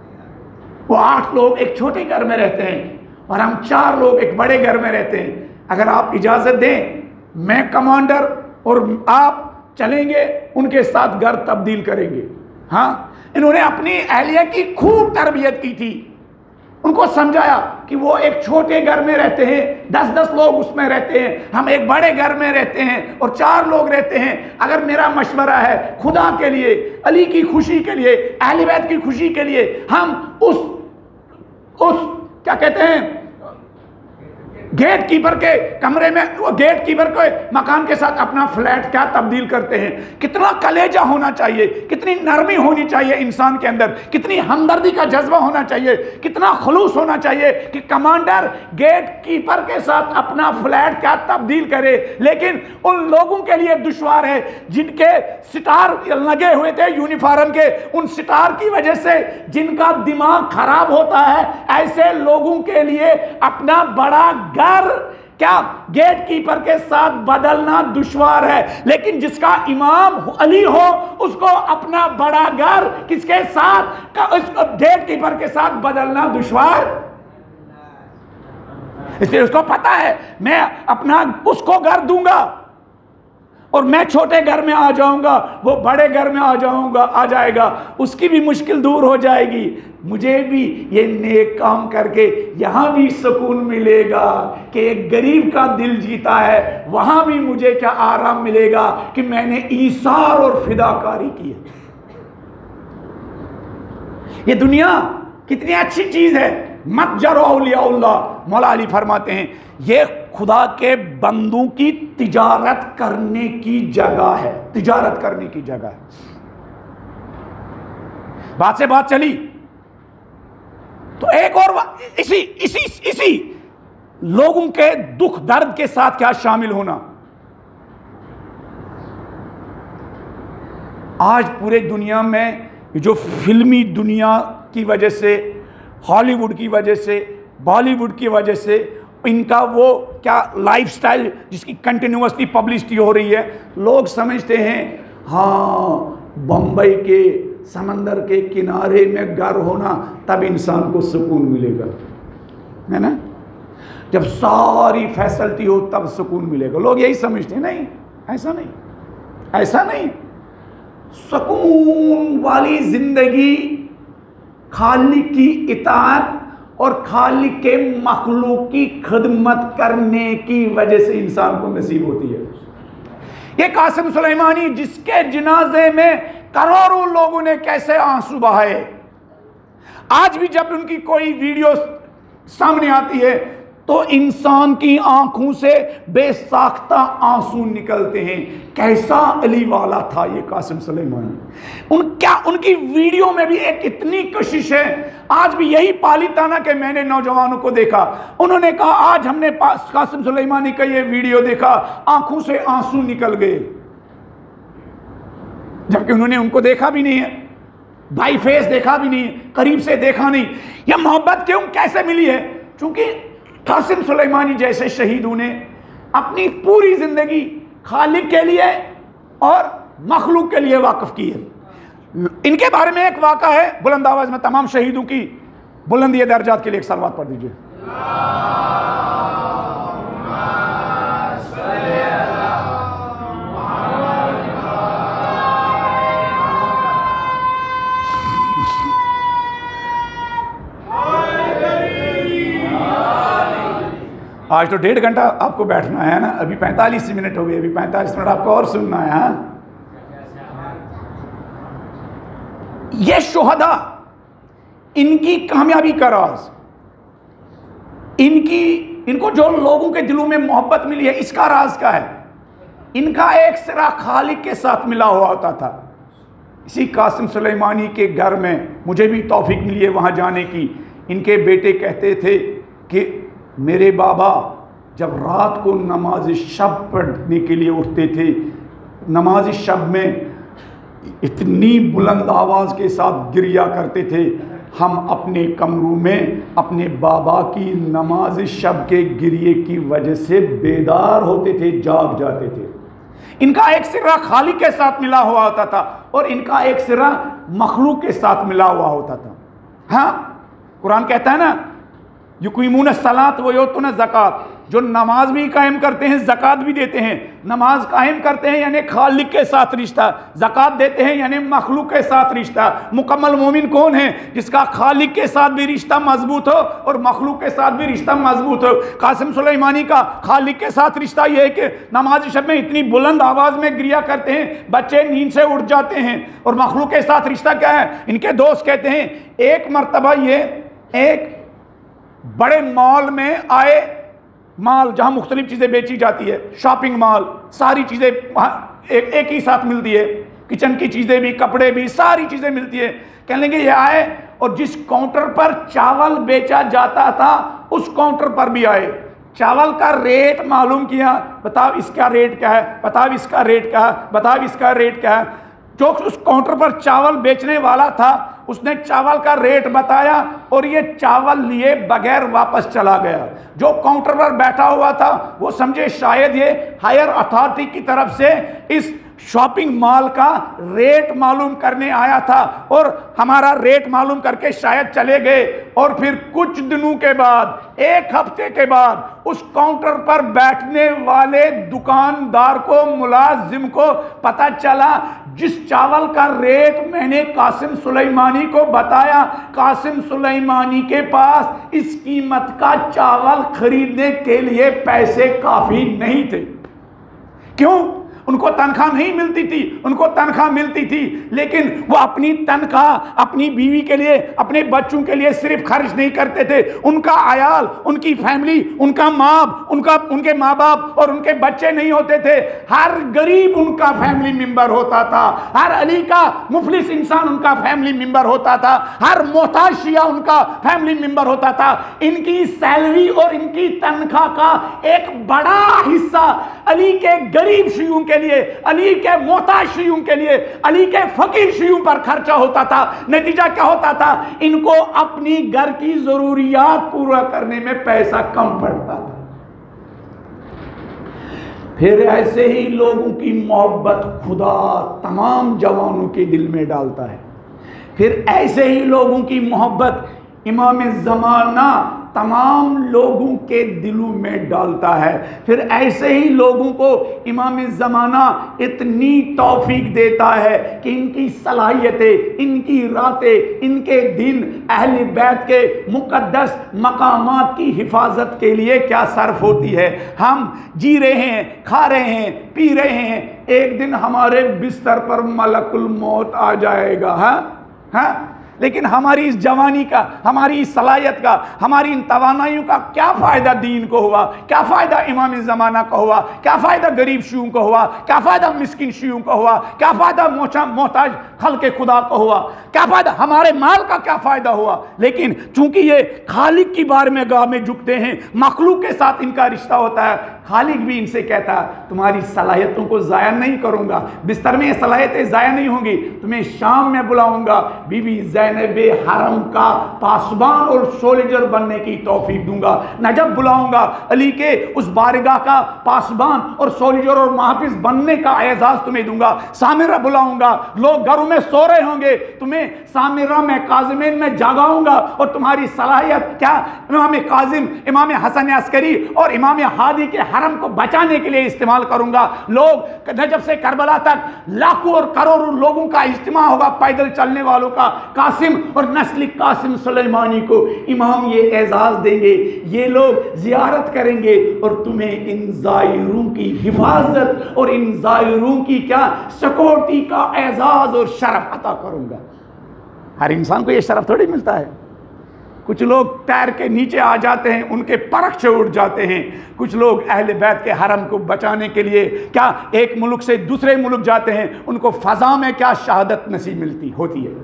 وہ آٹھ لوگ ایک چھوٹے گھر میں رہتے ہیں اور ہم چار لوگ ایک بڑے گھر میں رہتے ہیں، اگر آپ اجازت دیں میں کمانڈر اور آپ چلیں گے ان کے ساتھ گھر تبدیل کریں گے۔ ہاں، انہوں نے اپنی اہلیہ کی خوب تربیت کی تھی، ان کو سمجھایا کہ وہ ایک چھوٹے گھر میں رہتے ہیں، دس دس لوگ اس میں رہتے ہیں، ہم ایک بڑے گھر میں رہتے ہیں اور چار لوگ رہتے ہیں۔ اگر میرا مشورہ ہے خدا کے لیے، علی کی خوشی کے لیے، اہل بیت کی خوشی کے لیے، ہم اس اس کیا کہتے ہیں گیٹ کیپر کے کمرے میں وہ گیٹ کیپر کے مکان کے ساتھ اپنا فلیٹ کیا تبدیل کرتے ہیں. کتنا کلیجہ ہونا چاہیے, کتنی نرمی ہونی چاہیے انسان کے اندر, کتنی ہمدردی کا جذبہ ہونا چاہیے, کتنا خلوص ہونا چاہیے کہ کمانڈر گیٹ کیپر کے ساتھ اپنا فلیٹ کیا تبدیل کرے. لیکن ان لوگوں کے لیے دشوار ہے جن کے سٹار لگے ہوئے تھے یونیفارم کے, ان سٹار کی وجہ سے جن کا دماغ خراب ہوتا ہے, ایسے لوگوں کے لیے اپنا بڑا گھر کیا گیٹ کیپر کے ساتھ بدلنا دشوار ہے. لیکن جس کا امام علی ہو اس کو اپنا بڑا گھر کس کے ساتھ, اس گیٹ کیپر کے ساتھ بدلنا دشوار. اس لیے اس کو پتا ہے میں اپنا اس کو گھر دوں گا اور میں چھوٹے گھر میں آ جاؤں گا, وہ بڑے گھر میں آ جاؤں گا آ جائے گا, اس کی بھی مشکل دور ہو جائے گی. مجھے بھی یہ نیک کام کر کے یہاں بھی سکون ملے گا کہ ایک غریب کا دل جیتا ہے, وہاں بھی مجھے کیا آرام ملے گا کہ میں نے ایثار اور فداکاری کی ہے. یہ دنیا کتنی اچھی چیز ہے. متجر اولیاء اللہ, مولا علی فرماتے ہیں یہ خدا کے بندوں کی تجارت کرنے کی جگہ ہے, تجارت کرنے کی جگہ ہے. بات سے بات چلی تو ایک اور اسی اسی اسی لوگوں کے دکھ درد کے ساتھ کیا شامل ہونا. آج پورے دنیا میں جو فلمی دنیا کی وجہ سے, ہالی ووڈ کی وجہ سے, بالی ووڈ کی وجہ سے, ان کا وہ کیا لائف سٹائل جس کی کنٹینیوسلی پبلسٹی ہو رہی ہے, لوگ سمجھتے ہیں ہاں بمبئی کے سمندر کے کنارے میں گھر ہونا تب انسان کو سکون ملے گا, ہے نا, جب ساری فیسلٹی ہو تب سکون ملے گا. لوگ یہی سمجھتے ہیں. نہیں, ایسا نہیں, ایسا نہیں. سکون والی زندگی خالق کی اطاعت اور خالق کے مخلوق کی خدمت کرنے کی وجہ سے انسان کو نصیب ہوتی ہے. یہ قاسم سلیمانی جس کے جنازے میں کروڑوں لوگوں نے کیسے آنسو بہائے, آج بھی جب ان کی کوئی ویڈیو سامنے آتی ہے تو انسان کی آنکھوں سے بے ساختہ آنسو نکلتے ہیں. کیسا علی والا تھا یہ قاسم سلیمانی. ان کیا ان کی ویڈیو میں بھی ایک اتنی کشش ہے. آج بھی یہی پالی تانا کہ میں نے نوجوانوں کو دیکھا, انہوں نے کہا آج ہم نے قاسم سلیمانی کا یہ ویڈیو دیکھا, آنکھوں سے آنسو نکل گئے, جبکہ انہوں نے ان کو دیکھا بھی نہیں ہے, بائی فیس دیکھا بھی نہیں ہے, قریب سے دیکھا نہیں. یہ محبت کیوں کیسے ملی ہے؟ چونکہ قاسم سلیمانی جیسے شہیدوں نے اپنی پوری زندگی خالق کے لیے اور مخلوق کے لیے واقف کی ہے. ان کے بارے میں ایک واقعہ ہے, بلند آواز میں تمام شہیدوں کی بلندی درجات کے لیے ایک صلوات پڑھ دیجئے. آج تو ڈیڑھ گھنٹہ آپ کو بیٹھنا ہے نا, ابھی پینتالیس منٹ ہو گئے, ابھی پینتالیس منٹ آپ کو اور سننا ہے. ہاں یہ شہداء, ان کی کامیابی کا راز, ان کی ان کو جو لوگوں کے دلوں میں محبت ملی ہے, اس کا راز کیا ہے؟ ان کا ایک سرا خالق کے ساتھ ملا ہوا ہوتا تھا. اسی قاسم سلیمانی کے گھر میں مجھے بھی توفیق ملی ہے وہاں جانے کی. ان کے بیٹے کہتے تھے کہ میرے بابا جب رات کو نماز شب پڑھنے کے لیے اٹھتے تھے, نماز شب میں اتنی بلند آواز کے ساتھ گریا کرتے تھے, ہم اپنے کمروں میں اپنے بابا کی نماز شب کے گریے کی وجہ سے بیدار ہوتے تھے, جاگ جاتے تھے. ان کا ایک سرا خالق کے ساتھ ملا ہوا ہوتا تھا اور ان کا ایک سرا مخلوق کے ساتھ ملا ہوا ہوتا تھا. ہاں قرآن کہتا ہے نا یقیمون الصلاۃ ویؤتون الزکوٰۃ, جو نماز بھی قائم کرتے ہیں زکوٰۃ بھی دیتے ہیں. نماز قائم کرتے ہیں یعنی خالق کے ساتھ رشتہ, زکوٰۃ دیتے ہیں یعنی مخلوق کے ساتھ رشتہ. مکمل مومن کون ہے؟ جس کا خالق کے ساتھ بھی رشتہ مضبوط ہو اور مخلوق کے ساتھ بھی رشتہ مضبوط ہو. قاسم سلیمانی کا خالق کے ساتھ رشتہ یہ ہے کہ نماز شب میں اتنی بلند آواز میں گریا کرتے ہیں بچے نیند سے اٹھ جاتے ہیں. اور مخلوق کے ساتھ رشتہ کیا ہے؟ ان کے دوست کہتے ہیں ایک مرتبہ یہ ایک بڑے مال میں آئے مال جہاں مختلف چیزیں بیچی جاتی ہے، شاپنگ مال، ساری چیزیں ایک ایک ہی ساتھ ملتی ہے، کچن کی چیزیں بھی، کپڑے بھی، ساری چیزیں ملتی ہے. کہنے لگے یہ آئے اور جس کاؤنٹر پر چاول بیچا جاتا تھا اس کاؤنٹر پر بھی آئے، چاول کا ریٹ معلوم کیا، بتاؤ اس کا ریٹ کیا ہے، بتاؤ اس کا ریٹ کیا ہے، بتاؤ اس کا ریٹ کیا ہے. جو اس کاؤنٹر پر چاول بیچنے والا تھا اس نے چاول کا ریٹ بتایا اور یہ چاول لیے بغیر واپس چلا گیا. جو کاؤنٹر پر بیٹھا ہوا تھا وہ سمجھے شاید یہ ہائر اتھارٹی کی طرف سے اس شاپنگ مال کا ریٹ معلوم کرنے آیا تھا اور ہمارا ریٹ معلوم کر کے شاید چلے گئے. اور پھر کچھ دنوں کے بعد، ایک ہفتے کے بعد، اس کاؤنٹر پر بیٹھنے والے دکاندار کو، ملازم کو پتہ چلا جس چاول کا ریٹ میں نے قاسم سلیمانی کو بتایا، قاسم سلیمانی کے پاس اس قیمت کا چاول خریدنے کے لیے پیسے کافی نہیں تھے. کیوں؟ ان کو تنخواہ نہیں ملتی تھی، ان کو تنخواہ ملتی تھی لیکن وہ اپنی تنخواہ اپنی بیوی کے لیے، اپنے بچوں کے لیے صرف خرچ نہیں کرتے تھے. ان کا عیال، ان کی فیملی، ان کا ماں، ان کا ان کے ماں باپ اور ان کے بچے نہیں ہوتے تھے. ہر غریب ان کا فیملی ممبر ہوتا تھا، ہر علی کا مفلس انسان ان کا فیملی ممبر ہوتا تھا، ہر محتاج شیعہ ان کا فیملی ممبر ہوتا تھا. ان کی سیلری اور ان کی تنخواہ کا ایک بڑا حصہ علی کے غریب شیعوں کے لیے، علی کے محتاج شیعوں کے لیے، علی کے فقیر شیعوں پر خرچہ ہوتا تھا. نتیجہ کیا ہوتا تھا؟ ان کو اپنی گھر کی ضروریات پورا کرنے میں پیسہ کم پڑتا تھا. پھر ایسے ہی لوگوں کی محبت خدا تمام جوانوں کے دل میں ڈالتا ہے. پھر ایسے ہی لوگوں کی محبت امام زمانہ تمام لوگوں کے دلوں میں ڈالتا ہے. پھر ایسے ہی لوگوں کو امام زمانہ اتنی توفیق دیتا ہے کہ ان کی صلاحیتیں، ان کی راتیں، ان کے دن اہل بیت کے مقدس مقامات کی حفاظت کے لیے کیا صرف ہوتی ہے. ہم جی رہے ہیں، کھا رہے ہیں، پی رہے ہیں، ایک دن ہمارے بستر پر ملک الموت آ جائے گا. ہاں ہاں لیکن ہماری اس جوانی کا، ہماری اس صلاحیت کا، ہماری ان توانائیوں کا کیا فائدہ دین کو ہوا؟ کیا فائدہ امام زمانہ کو ہوا؟ کیا فائدہ غریب شیعوں کو ہوا؟ کیا فائدہ مسکین شیعوں کو ہوا؟ کیا فائدہ محتاج خلق خدا کو ہوا؟ کیا فائدہ ہمارے مال کا؟ کیا فائدہ ہوا؟ لیکن چونکہ یہ خالق کی بار میں گاہ میں جھکتے ہیں، مخلوق کے ساتھ ان کا رشتہ ہوتا ہے. خالق بھی ان سے کہتا ہے تمہاری صلاحیتوں کو ضائع نہیں کروں گا، بستر میں یہ صلاحیتیں ضائع نہیں ہوں گی. تمہیں شام میں بلاؤں گا، بی بی زینب حرم کا پاسبان اور سولجر بننے کی توفیق دوں گا. نجف بلاؤں گا، علی کے اس بارگاہ کا پاسبان اور سولجر اور محافظ بننے کا اعزاز تمہیں دوں گا. سامرہ بلاؤں گا، لوگ گھروں میں سو رہے ہوں گے، تمہیں سامرہ میں کاظمین میں جگاؤں گا اور تمہاری صلاحیت کیا امام کاظم، امام حسن عسکری اور امام ہادی کے حرم کو بچانے کے لیے استعمال کروں گا. لوگ نجف سے کربلا تک لاکھوں اور کروڑوں لوگوں کا اجتماع ہوگا، پیدل چلنے والوں کا. قاسم اور نسل قاسم سلیمانی کو امام یہ اعزاز دیں گے، یہ لوگ زیارت کریں گے اور تمہیں ان زائروں کی حفاظت اور ان زائروں کی کیا سیکورٹی کا اعزاز اور شرف عطا کروں گا. ہر انسان کو یہ شرف تھوڑی ملتا ہے. کچھ لوگ پیر کے نیچے آ جاتے ہیں، ان کے پرکھ سے اٹھ جاتے ہیں. کچھ لوگ اہل بیت کے حرم کو بچانے کے لیے کیا ایک ملک سے دوسرے ملک جاتے ہیں، ان کو فضا میں کیا شہادت نصیب ملتی ہوتی ہے،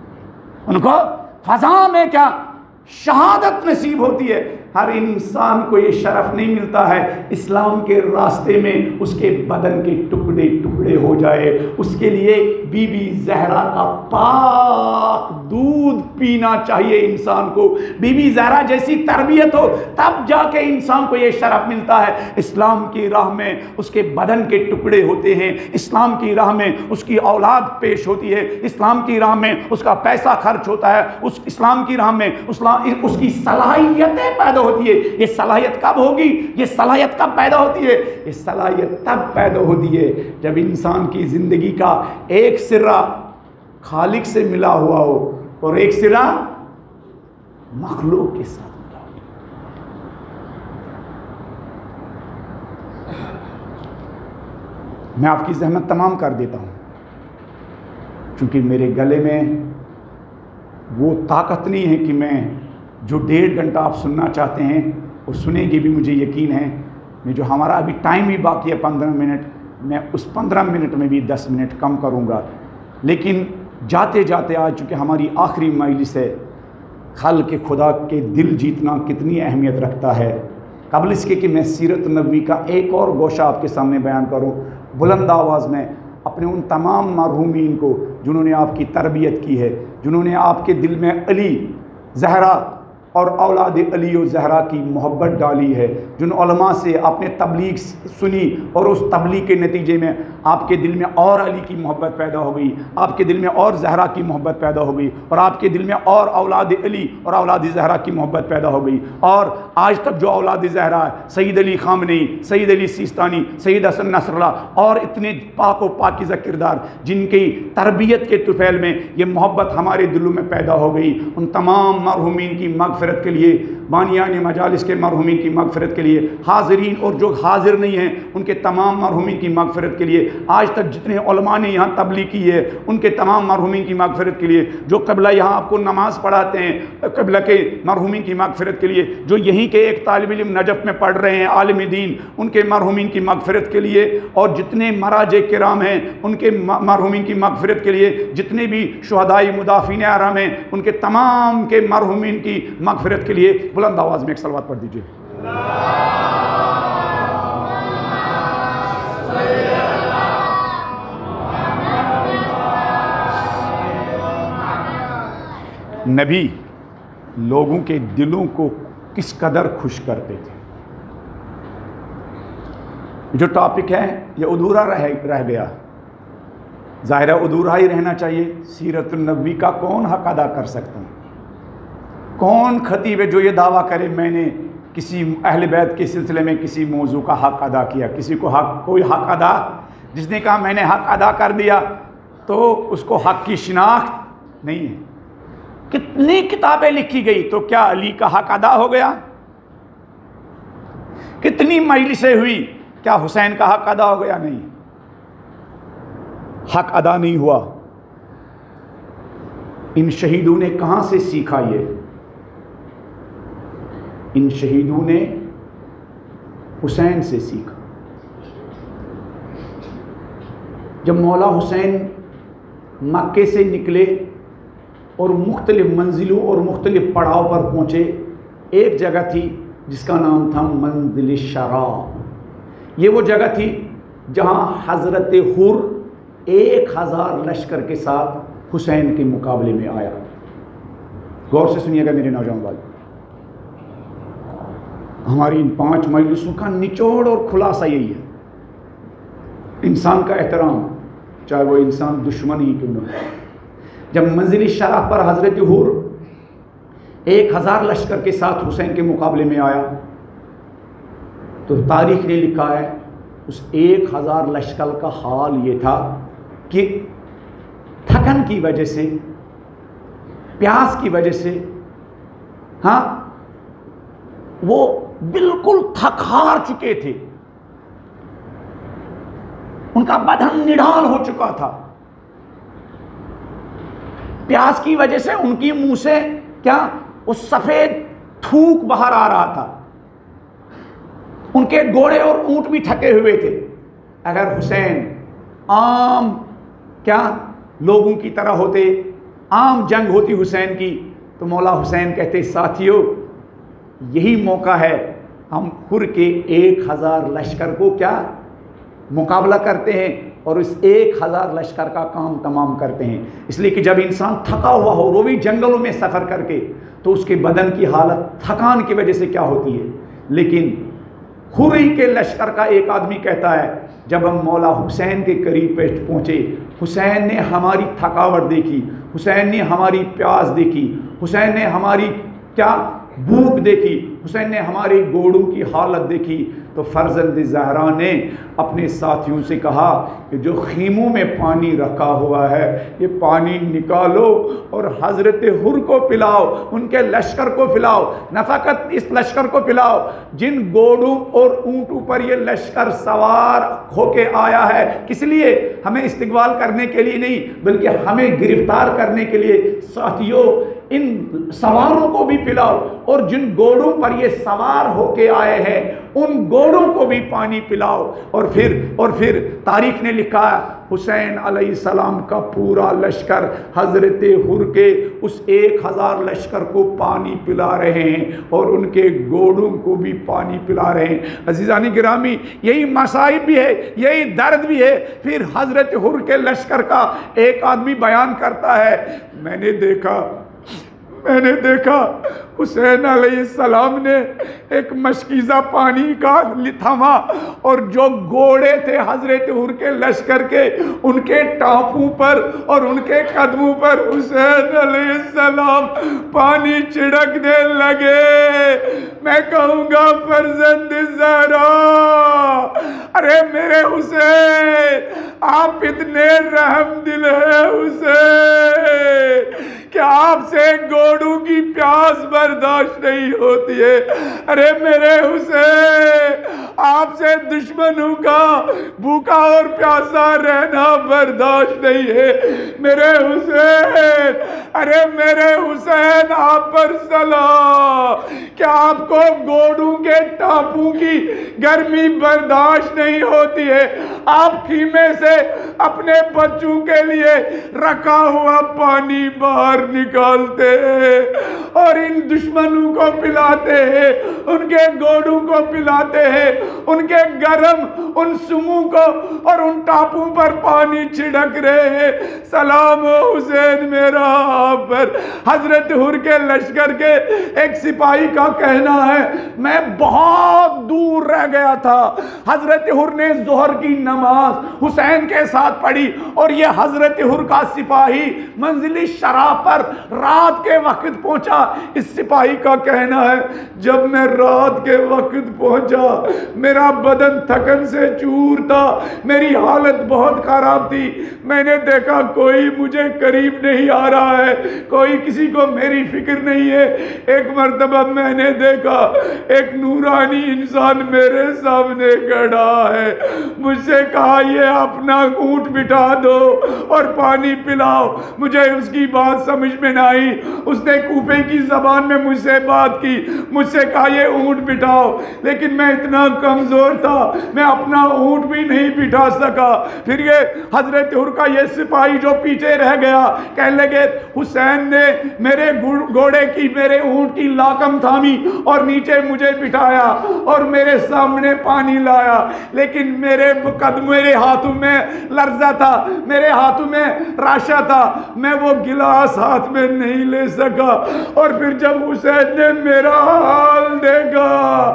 ان کو فضا میں کیا شہادت نصیب ہوتی ہے. ہر انسان کو یہ شرف نہیں ملتا ہے اسلام کے راستے میں اس کے بدن کے ٹکڑے ٹکڑے ہو جائے. اس کے لیے بی بی زہرا کا پاک دودھ پینا چاہیے انسان کو. بی بی زہرا جیسی تربیت ہو تب جا کے انسان کو یہ شرف ملتا ہے. اسلام کی راہ میں اس کے بدن کے ٹکڑے ہوتے ہیں، اسلام کی راہ میں اس کی اولاد پیش ہوتی ہے، اسلام کی راہ میں اس کا پیسہ خرچ ہوتا ہے، اس اسلام کی راہ میں اس کی صلاحیتیں پیدا ہوتی ہے. یہ صلاحیت کب ہوگی؟ یہ صلاحیت کب پیدا ہوتی ہے؟ یہ صلاحیت تب پیدا ہوتی ہے جب انسان کی زندگی کا ایک سرا خالق سے ملا ہوا ہو اور ایک سرا مخلوق کے ساتھ ملا ہو. میں آپ کی زحمت تمام کر دیتا ہوں چونکہ میرے گلے میں وہ طاقت نہیں ہے کہ میں جو ڈیڑھ گھنٹہ آپ سننا چاہتے ہیں اور سنیں گے بھی، مجھے یقین ہے۔ میں جو ہمارا ابھی ٹائم بھی باقی ہے پندرہ منٹ، میں اس پندرہ منٹ میں بھی دس منٹ کم کروں گا، لیکن جاتے جاتے آج چونکہ ہماری آخری مجلس ہے، خلق خدا کے دل جیتنا کتنی اہمیت رکھتا ہے۔ قبل اس کے کہ میں سیرت نبوی کا ایک اور گوشہ آپ کے سامنے بیان کروں، بلند آواز میں اپنے ان تمام مرحومین کو جنہوں نے آپ کی تربیت کی ہے، جنہوں نے آپ کے دل میں علی، زہرا اور اولاد علی و زہرا کی محبت ڈالی ہے، جن علماء سے آپ نے تبلیغ سنی اور اس تبلیغ کے نتیجے میں آپ کے دل میں اور علی کی محبت پیدا ہو گئی، آپ کے دل میں اور زہرا کی محبت پیدا ہو گئی، اور آپ کے دل میں اور اولاد علی اور اولاد زہرا کی محبت پیدا ہو گئی، اور آج تک جو اولاد زہرا ہے، سید علی خامنئی، سید علی سیستانی، سید حسن نصر اللہ اور اتنے پاک و پاکیزہ کردار جن کی تربیت کے طفیل میں یہ محبت ہمارے دلوں میں پیدا ہو گئی، ان تمام مرحومین کی مغفرت کے لیے، بانیان مجالس کے مرحومین کی مغفرت کے لیے، حاضرین اور جو حاضر نہیں ہیں ان کے تمام مرحومین کی مغفرت کے لیے، آج تک جتنے علماء نے یہاں تبلیغ کی ہے ان کے تمام مرحومین کی مغفرت کے لیے، جو قبلہ یہاں آپ کو نماز پڑھاتے ہیں قبلہ کے مرحومین کی مغفرت کے لیے، جو یہیں کے ایک طالب علم نجف میں پڑھ رہے ہیں عالم دین ان کے مرحومین کی مغفرت کے لیے، اور جتنے مراجع کرام ہیں ان کے مرحومین کی مغفرت کے لیے، جتنے بھی شہدائی مدافعین حرم ہیں ان کے تمام کے مرحومین کی مغفرت کے لیے بلند آواز میں ایک صلوات پڑھ دیجئے۔ نبی لوگوں کے دلوں کو کس قدر خوش کرتے تھے۔ جو ٹاپک ہے یہ ادھورا رہ رہ گیا، ظاہرہ ادھورا ہی رہنا چاہیے۔ سیرت النبوی کا کون حق ادا کر سکتا ہے؟ کون خطیب ہے جو یہ دعویٰ کرے میں نے کسی اہل بیت کے سلسلے میں کسی موضوع کا حق ادا کیا؟ کسی کو حق کوئی حق ادا، جس نے کہا میں نے حق ادا کر دیا تو اس کو حق کی شناخت نہیں ہے۔ کتنی کتابیں لکھی گئی تو کیا علی کا حق ادا ہو گیا؟ کتنی مجلسیں ہوئی، کیا حسین کا حق ادا ہو گیا؟ نہیں، حق ادا نہیں ہوا۔ ان شہیدوں نے کہاں سے سیکھا؟ یہ ان شہیدوں نے حسین سے سیکھا۔ جب مولا حسین مکے سے نکلے اور مختلف منزلوں اور مختلف پڑاؤ پر پہنچے، ایک جگہ تھی جس کا نام تھا منزل شرا۔ یہ وہ جگہ تھی جہاں حضرت حر ایک ہزار لشکر کے ساتھ حسین کے مقابلے میں آیا۔ غور سے سنیے گا میرے نوجوان بھائی، ہماری ان پانچ مجلسوں کا نچوڑ اور خلاصہ یہی ہے۔ انسان کا احترام، چاہے وہ انسان دشمن ہی کیوں نہ ہو۔ جب منزل شرح پر حضرت حر ایک ہزار لشکر کے ساتھ حسین کے مقابلے میں آیا تو تاریخ نے لکھا ہے اس ایک ہزار لشکر کا حال یہ تھا کہ تھکن کی وجہ سے، پیاس کی وجہ سے، ہاں وہ بالکل تھک ہار چکے تھے، ان کا بدن نڈال ہو چکا تھا۔ پیاس کی وجہ سے ان کی منہ سے کیا وہ سفید تھوک باہر آ رہا تھا، ان کے گھوڑے اور اونٹ بھی تھکے ہوئے تھے۔ اگر حسین عام کیا لوگوں کی طرح ہوتے، عام جنگ ہوتی حسین کی، تو مولا حسین کہتے ساتھیو یہی موقع ہے، ہم حر کے ایک ہزار لشکر کو کیا مقابلہ کرتے ہیں اور اس ایک ہزار لشکر کا کام تمام کرتے ہیں۔ اس لیے کہ جب انسان تھکا ہوا ہو، وہ بھی جنگلوں میں سفر کر کے، تو اس کے بدن کی حالت تھکان کی وجہ سے کیا ہوتی ہے۔ لیکن حری کے لشکر کا ایک آدمی کہتا ہے جب ہم مولا حسین کے قریب پہنچے، حسین نے ہماری تھکاوٹ دیکھی، حسین نے ہماری پیاس دیکھی، حسین نے ہماری کیا بھوک دیکھی، حسین نے ہمارے گھوڑوں کی حالت دیکھی، تو فرزند زہرا نے اپنے ساتھیوں سے کہا کہ جو خیموں میں پانی رکھا ہوا ہے یہ پانی نکالو اور حضرت حر کو پلاؤ، ان کے لشکر کو پلاؤ، نہ فقط اس لشکر کو پلاؤ جن گھوڑوں اور اونٹوں پر یہ لشکر سوار ہو کے آیا ہے، کس لیے؟ ہمیں استقبال کرنے کے لیے نہیں بلکہ ہمیں گرفتار کرنے کے لیے۔ ساتھیوں ان سواروں کو بھی پلاؤ، اور جن گھوڑوں پر یہ سوار ہو کے آئے ہیں ان گھوڑوں کو بھی پانی پلاؤ۔ اور پھر اور پھر تاریخ نے لکھا حسین علیہ السلام کا پورا لشکر حضرت حر کے اس ایک ہزار لشکر کو پانی پلا رہے ہیں اور ان کے گھوڑوں کو بھی پانی پلا رہے ہیں۔ عزیزان گرامی، یہی مصائب بھی ہے، یہی درد بھی ہے۔ پھر حضرت حر کے لشکر کا ایک آدمی بیان کرتا ہے، میں نے دیکھا میں نے دیکھا حسین علیہ السلام نے ایک مشکیزہ پانی کا تھاما، اور جو گھوڑے تھے حضرت حر کے لشکر کے، ان کے ٹانپوں پر اور ان کے قدموں پر حسین علیہ السلام پانی چھڑکنے لگے۔ میں کہوں گا فرزند زہرا، ارے میرے حسین، آپ اتنے رحم دل ہیں حسین کہ آپ سے گھوڑوں کی پیاس برداشت نہیں ہوتی ہے۔ ارے میرے حسین، آپ سے دشمنوں کا بھوکا اور پیاسا رہنا برداشت نہیں ہے۔ میرے حسین، ارے میرے حسین، آپ پر سلام کہ آپ کو گھوڑوں کے ٹانپوں کی گرمی برداشت نہیں ہوتی ہے۔ آپ خیمے سے اپنے بچوں کے لیے رکھا ہوا پانی باہر نکالتے ہیں اور ان دشمنوں کو پلاتے ہیں، ان کے گھوڑوں کو پلاتے ہیں، ان کے گرم ان سموں کو اور ان ٹاپوں پر پانی چھڑک رہے ہیں۔ سلام حسین میرا آپ پر۔ حضرت حر کے لشکر کے ایک سپاہی کا کہنا ہے، میں بہت دور رہ گیا تھا، حضرت حر نے ظہر کی نماز حسین کے ساتھ پڑھی، اور یہ حضرت حر کا سپاہی منزل شرح پر رات کے وقت پہنچا۔ اس سپاہی کا کہنا ہے، جب میں رات کے وقت پہنچا میرا بدن تھکن سے چور تھا، میری حالت بہت خراب تھی۔ میں نے دیکھا کوئی مجھے قریب نہیں آ رہا ہے، کوئی کسی کو میری فکر نہیں ہے۔ ایک مرتبہ میں نے دیکھا ایک نورانی انسان میرے سامنے کھڑا ہے، مجھ سے کہا یہ اپنا اونٹ بٹھا دو اور پانی پلاؤ۔ مجھے اس کی بات سمجھ میں نہ آئی، اس نے کوفے کی زبان میں مجھ سے بات کی، مجھ سے کہا یہ اونٹ بٹھاؤ، لیکن میں اتنا کمزور تھا میں اپنا اونٹ بھی نہیں بٹھا سکا۔ پھر یہ حضرت حر کا یہ سپاہی جو پیچھے رہ گیا کہنے لگے حسین نے میرے گھوڑے کی میرے اونٹ کی لاکم تھامی اور نیچے مجھے بٹھایا اور میرے سامنے پانی لایا، لیکن میرے قدم میرے ہاتھوں میں لرزہ تھا، میرے ہاتھوں میں راشا تھا، میں وہ گلاس ہاتھ میں نہیں لے سکا۔ اور پھر جب حسین نے میرا حال دیکھا،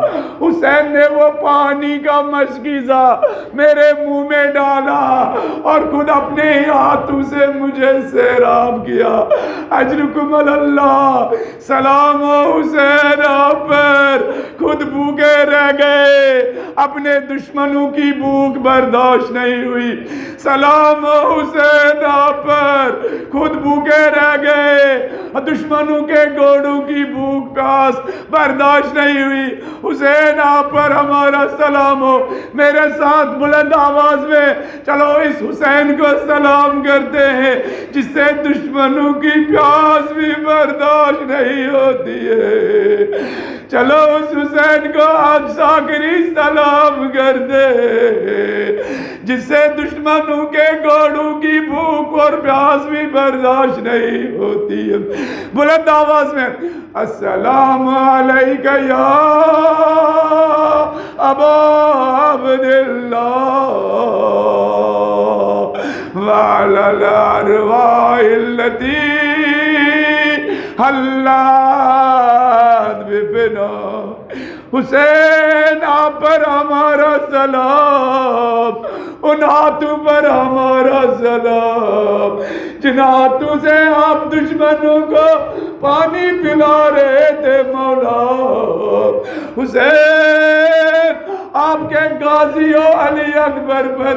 حسین نے وہ پانی کا مشکیزہ میرے منہ میں ڈالا اور خود اپنے ہاتھوں سے مجھے سیراب کیا۔ اجرکم اللہ، سلام حسین آپ پر، خود بھوکے رہ گئے، اپنے دشمنوں کی بھوک برداشت نہیں ہوئی۔ سلام حسین آپ پر، خود بھوکے رہ گئے، دشمنوں کے گھوڑوں کی بھوک پیاس برداشت نہیں ہوئی۔ حسین آپ پر ہمارا سلام ہو۔ میرے ساتھ بلند آواز میں چلو اس حسین کو سلام کرتے ہیں جس سے دشمنوں کی پیاس بھی برداشت نہیں ہوتی ہے۔ چلو اس حسین کو آج ساکری سلام کرتے ہیں جس سے دشمنوں کے گھوڑوں کی بھوک اور پیاس بھی برداشت نہیں ہوتی ہے۔ بلند آواز میں السلام علیکہ یا ابا عبداللہ وعلی الارواح التي حلت بفنا۔ حسین آپ پر ہمارا سلام، ان ہاتھوں پر ہمارا سلام جن ہاتھوں سے آپ دشمنوں کو پانی پلا رہے تھے مولا۔ حسین آپ کے غازیوں علی اکبر پر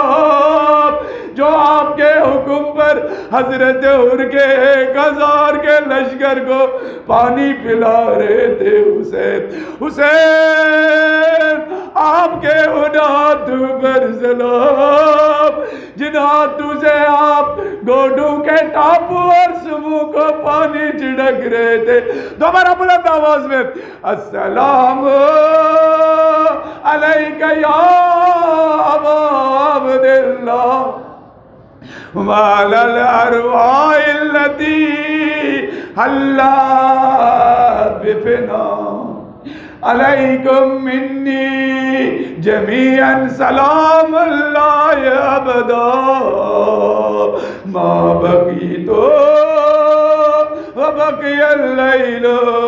سلام جو آپ کے حکم پر حضرت حر کے ایک ہزار کے کے لشکر کو پانی پلا رہے تھے حسین حسین آپ کے ان ہاتھوں پر سلام جن ہاتھوں سے آپ گوڈوں کے ٹاپو اور سمو کو پانی چھڑک رہے تھے. دوبارہ بلند آواز میں السلام علیکہ یا ابا عبداللہ وعلی الارواح التي حلت بفنا علیکم منی جمیعا سلام اللہ ابدا ما بقیتو وبقی اللیل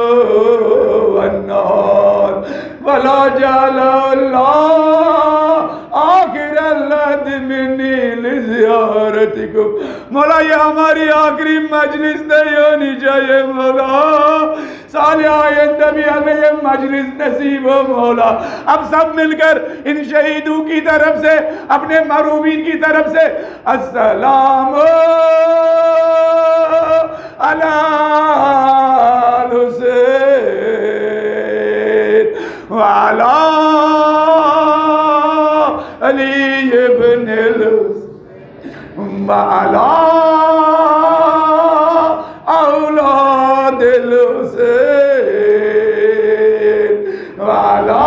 والنہار ولا جعل اللہ آخر اللحد منی لزیارتکم. مولا یہ ہماری آخری مجلس نہیں ہونی چاہیے مولا, سال آئندہ بھی ہمیں یہ مجلس نصیب ہو مولا. اب سب مل کر ان شہیدوں کی طرف سے اپنے محرومین کی طرف سے السلام علی الحسین وعلی علی ابن الحسین وعلی اولاد الحسین وعلی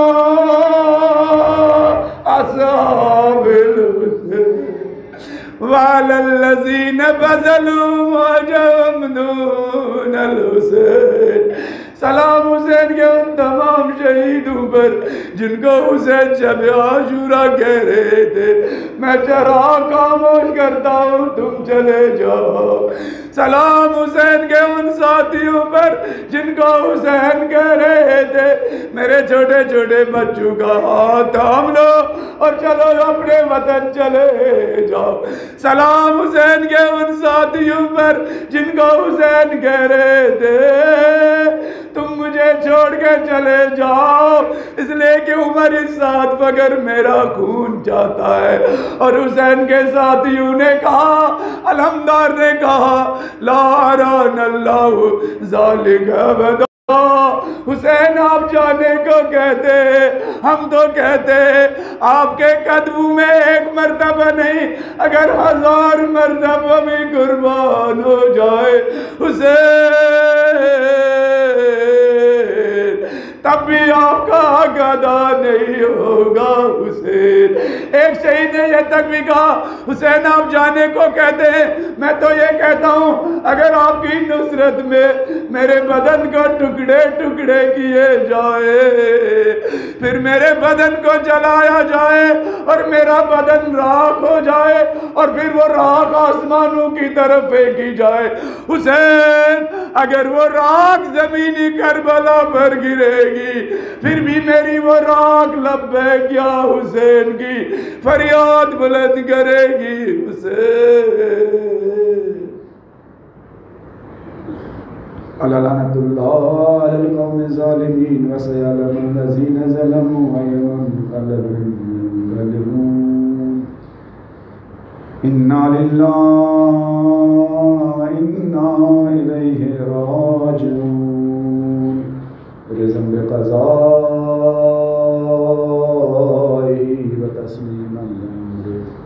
اصحاب الحسین وعلی الذین بذلوا وجہم دون الحسین. سلام حسین کے ان تمام شہیدوں پر جن کو حسین شب عاشورہ کہہ رہے تھے میں چراغ خاموش کرتا ہوں تم چلے جاؤ. سلام حسین کے ان ساتھیوں پر جن کو حسین کہہ رہے تھے میرے چھوٹے چھوٹے بچوں کا ہاتھ تھام لو اور چلو اپنے وطن چلے جاؤ. سلام حسین کے ان ساتھیوں پر جن کو حسین کہہ رہے تھے تم مجھے چھوڑ کے چلے جاؤ اس لیے کہ عمر اس ساتھ فگر میرا خون چاہتا ہے. اور حسین کے ساتھیوں نے کہا علمدار نے کہا لا اران اللہ ذالک ابدا. حسین آپ جانے کو کہتے ہم تو کہتے آپ کے قدموں میں ایک مرتبہ نہیں اگر ہزار مرتبہ بھی قربان ہو جائے حسین تب بھی آپ کا حق ادا نہیں ہوگا حسین. ایک شہید نے یہ تک بھی کہا حسین آپ جانے کو کہتے ہیں میں تو یہ کہتا ہوں اگر آپ کی نصرت میں میرے بدن کو ٹکڑے ٹکڑے کیے جائے پھر میرے بدن کو جلایا جائے اور میرا بدن راکھ ہو جائے اور پھر وہ راکھ آسمانوں کی طرف پھینکی جائے حسین اگر وہ راکھ زمینی کربلا پر گرے گی پھر بھی میری وہ راکھ لبیک یا حسین کی فریاد بلند کرے گی حسین. لعنت اللہ علی القوم الظالمین وسيعلم الذین ظلموا أي منقلب ينقلبون. انا للہ وانا الیہ راجعون. رزم بقضائی وتسلیم الامر.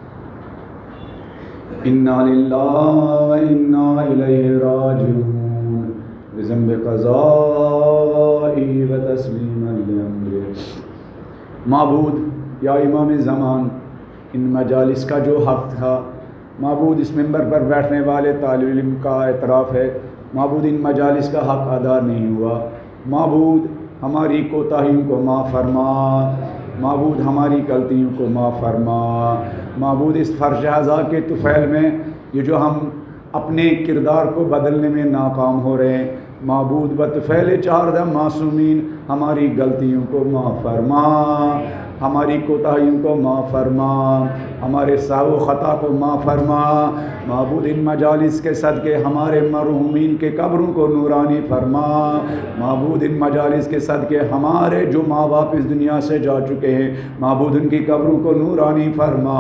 انا للہ وانا الیہ راجعون. بذنب قضائی و تسلیم الامر. معبود یا امام زمان ان مجالس کا جو حق تھا معبود اس منبر پر بیٹھنے والے طالب علم کا اعتراف ہے معبود ان مجالس کا حق ادا نہیں ہوا. معبود ہماری کوتاہیوں کو معاف فرما معبود ہماری غلطیوں کو معاف فرما. معبود اس فرش اعضاء کے طفیل میں یہ جو ہم اپنے کردار کو بدلنے میں ناکام ہو رہے ہیں معبود بطفیل چار دم معصومین ہماری غلطیوں کو معاف فرما. ہماری کوتاہیوں کو معاف فرما، ہمارے سہو خطا کو معاف فرما۔ معبود ان مجالس کے صدقے ہمارے مرحومین کے قبروں کو نورانی فرما۔ معبود ان مجالس کے صدقے ہمارے جو ماں باپ اس دنیا سے جا چکے ہیں، معبود ان کی قبروں کو نورانی فرما۔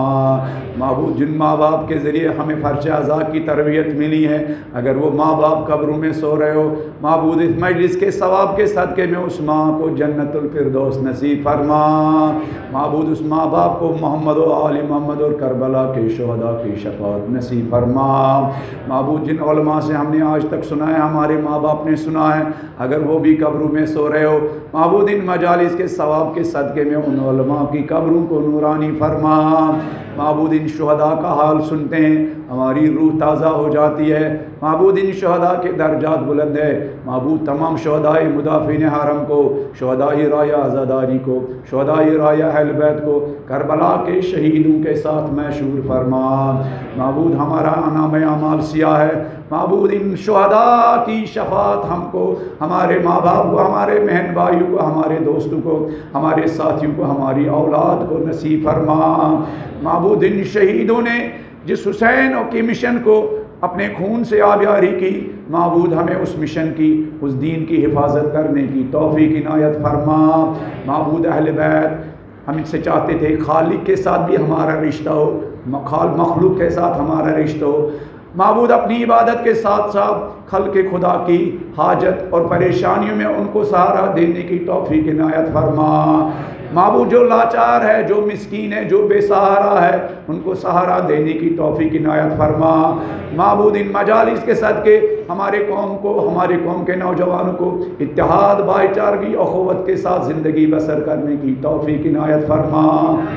معبود جن ماں باپ کے ذریعے ہمیں فرش عزا کی تربیت ملی ہے، اگر وہ ماں باپ قبروں میں سو رہے ہو، معبود اس مجلس کے ثواب کے صدقے میں اس ماں کو جنت الفردوس نصیب فرما۔ معبود اس ماں باپ کو محمد و آل محمد اور کربلا کے شہداء کی شفاعت نصیب فرما۔ معبود جن علماء سے ہم نے آج تک سنا ہے، ہمارے ماں باپ نے سنا ہے، اگر وہ بھی قبروں میں سو رہے ہو، معبود ان مجالس کے ثواب کے صدقے میں ان علماء کی قبروں کو نورانی فرما۔ معبود ان شہداء کا حال سنتے ہیں ہماری روح تازہ ہو جاتی ہے۔ معبود ان شہداء کے درجات بلند ہے۔ معبود تمام شہداء مدافعین حرم کو، شہداء رایہ عزاداری کو، شہداء رایہ اہل بیت کو کربلا کے شہیدوں کے ساتھ محشور فرما۔ معبود ہمارا نام اعمال سیاہ ہے، معبود ان شہداء کی شفاعت ہم کو، ہمارے ماں باپ کو، ہمارے بہن بھائیوں کو، ہمارے دوستوں کو، ہمارے ساتھیوں کو، ہماری اولاد کو نصیب فرما۔ معبود ان شہیدوں نے جس حسین کی مشن کو اپنے خون سے آبیاری کی، معبود ہمیں اس مشن کی، اس دین کی حفاظت کرنے کی توفیق عنایت فرما۔ معبود اہل بیت ہم سے چاہتے تھے خالق کے ساتھ بھی ہمارا رشتہ ہو، مخلوق کے ساتھ ہمارا رشتہ ہو۔ معبود اپنی عبادت کے ساتھ ساتھ خلق خدا کی حاجت اور پریشانیوں میں ان کو سہارا دینے کی توفیق عنایت فرما۔ معبود جو لاچار ہے، جو مسکین ہے، جو بے سہارا ہے، ان کو سہارا دینے کی توفیق عنایت فرما۔ معبود ان مجالس کے صدقے ہمارے قوم کو، ہمارے قوم کے نوجوانوں کو اتحاد، بھائی چارگی، اخوت کے ساتھ زندگی بسر کرنے کی توفیق عنایت فرما۔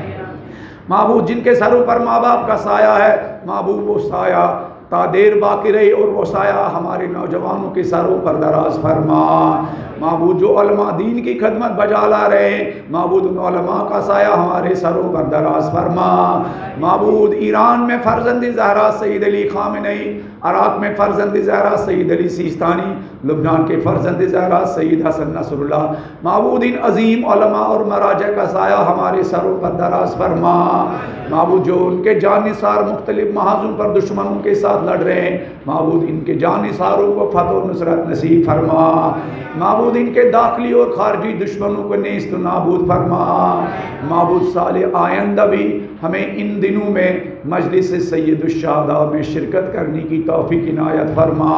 معبود جن کے سروں پر ماں باپ کا سایہ ہے، معبود وہ سایہ تا دیر باقی رہی اور وہ سایہ ہمارے نوجوانوں کے سروں پر دراز فرما۔ معبود جو علماء دین کی خدمت بجا لا رہے ہیں، معبود ان علماء کا سایہ ہمارے سروں پر دراز فرما۔ معبود ایران میں فرزند زہرا سید علی خامنئی، عراق میں فرزند زہرا سید علی سیستانی، لبنان کے فرزند زہرا سید حسن نصر اللہ، معبود ان عظیم علماء اور مراجع کا سایہ ہمارے سروں پر دراز فرما۔ معبود جو ان کے جانثار مختلف محاذوں پر دشمنوں کے ساتھ لڑ رہے ہیں، معبود ان کے جانثاروں کو فتح و نصرت نصیب فرما۔ معبود ان کے داخلی اور خارجی دشمنوں کو نیست و نابود فرما۔ معبود سال آئندہ بھی ہمیں ان دنوں میں مجلس سید الشہداء میں شرکت کرنے کی توفیق عنایت فرما۔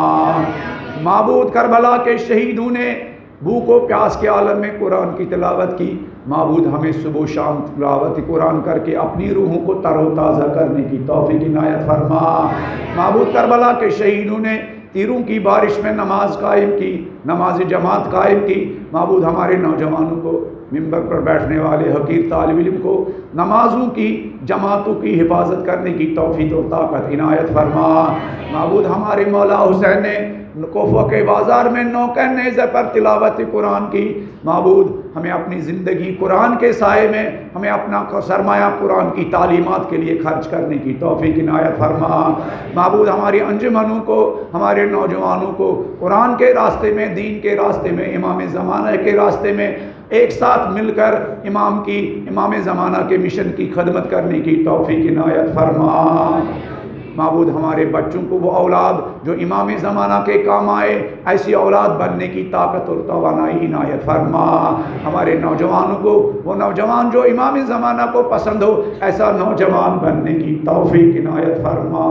معبود کربلا کے شہیدوں نے بھوک و پیاس کے عالم میں قرآن کی تلاوت کی، معبود ہمیں صبح و شام تلاوت قرآن کر کے اپنی روحوں کو تر و تازہ کرنے کی توفیق عنایت فرما۔ معبود کربلا کے شہیدوں نے تیروں کی بارش میں نماز قائم کی، نماز جماعت قائم کی، معبود ہمارے نوجوانوں کو، ممبر پر بیٹھنے والے حقیر طالب علم کو نمازوں کی، جماعتوں کی حفاظت کرنے کی توفیق و طاقت عنایت فرما۔ معبود ہمارے مولا حسین نے کوفہ کے بازار میں نوکہ نیزے پر تلاوت قرآن کی، معبود ہمیں اپنی زندگی قرآن کے سائے میں، ہمیں اپنا سرمایہ قرآن کی تعلیمات کے لیے خرچ کرنے کی توفیق عنایت فرما۔ معبود ہماری انجمنوں کو، ہمارے نوجوانوں کو قرآن کے راستے میں، دین کے راستے میں، امام زمانہ کے راستے میں ایک ساتھ مل کر امام کی، امام زمانہ کے مشن کی خدمت کرنے کی توفیق عنایت فرما۔ معبود ہمارے بچوں کو وہ اولاد جو امام زمانہ کے کام آئے، ایسی اولاد بننے کی طاقت اور توانائی عنایت فرما۔ ہمارے نوجوانوں کو وہ نوجوان جو امام زمانہ کو پسند ہو، ایسا نوجوان بننے کی توفیق عنایت فرما۔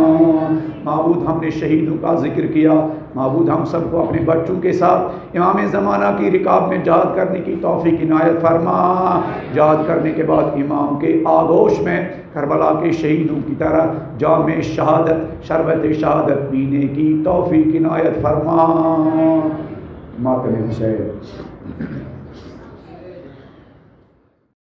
معبود ہم نے شہیدوں کا ذکر کیا، معبود ہم سب کو اپنے بچوں کے ساتھ امام زمانہ کی رکاب میں جہاد کرنے کی توفیق عنایت فرما۔ جہاد کرنے کے بعد امام کے آغوش میں کربلا کے شہیدوں کی طرح جام شہادت، شربت شہادت پینے کی توفیق عنایت فرما۔ ماتم حسین۔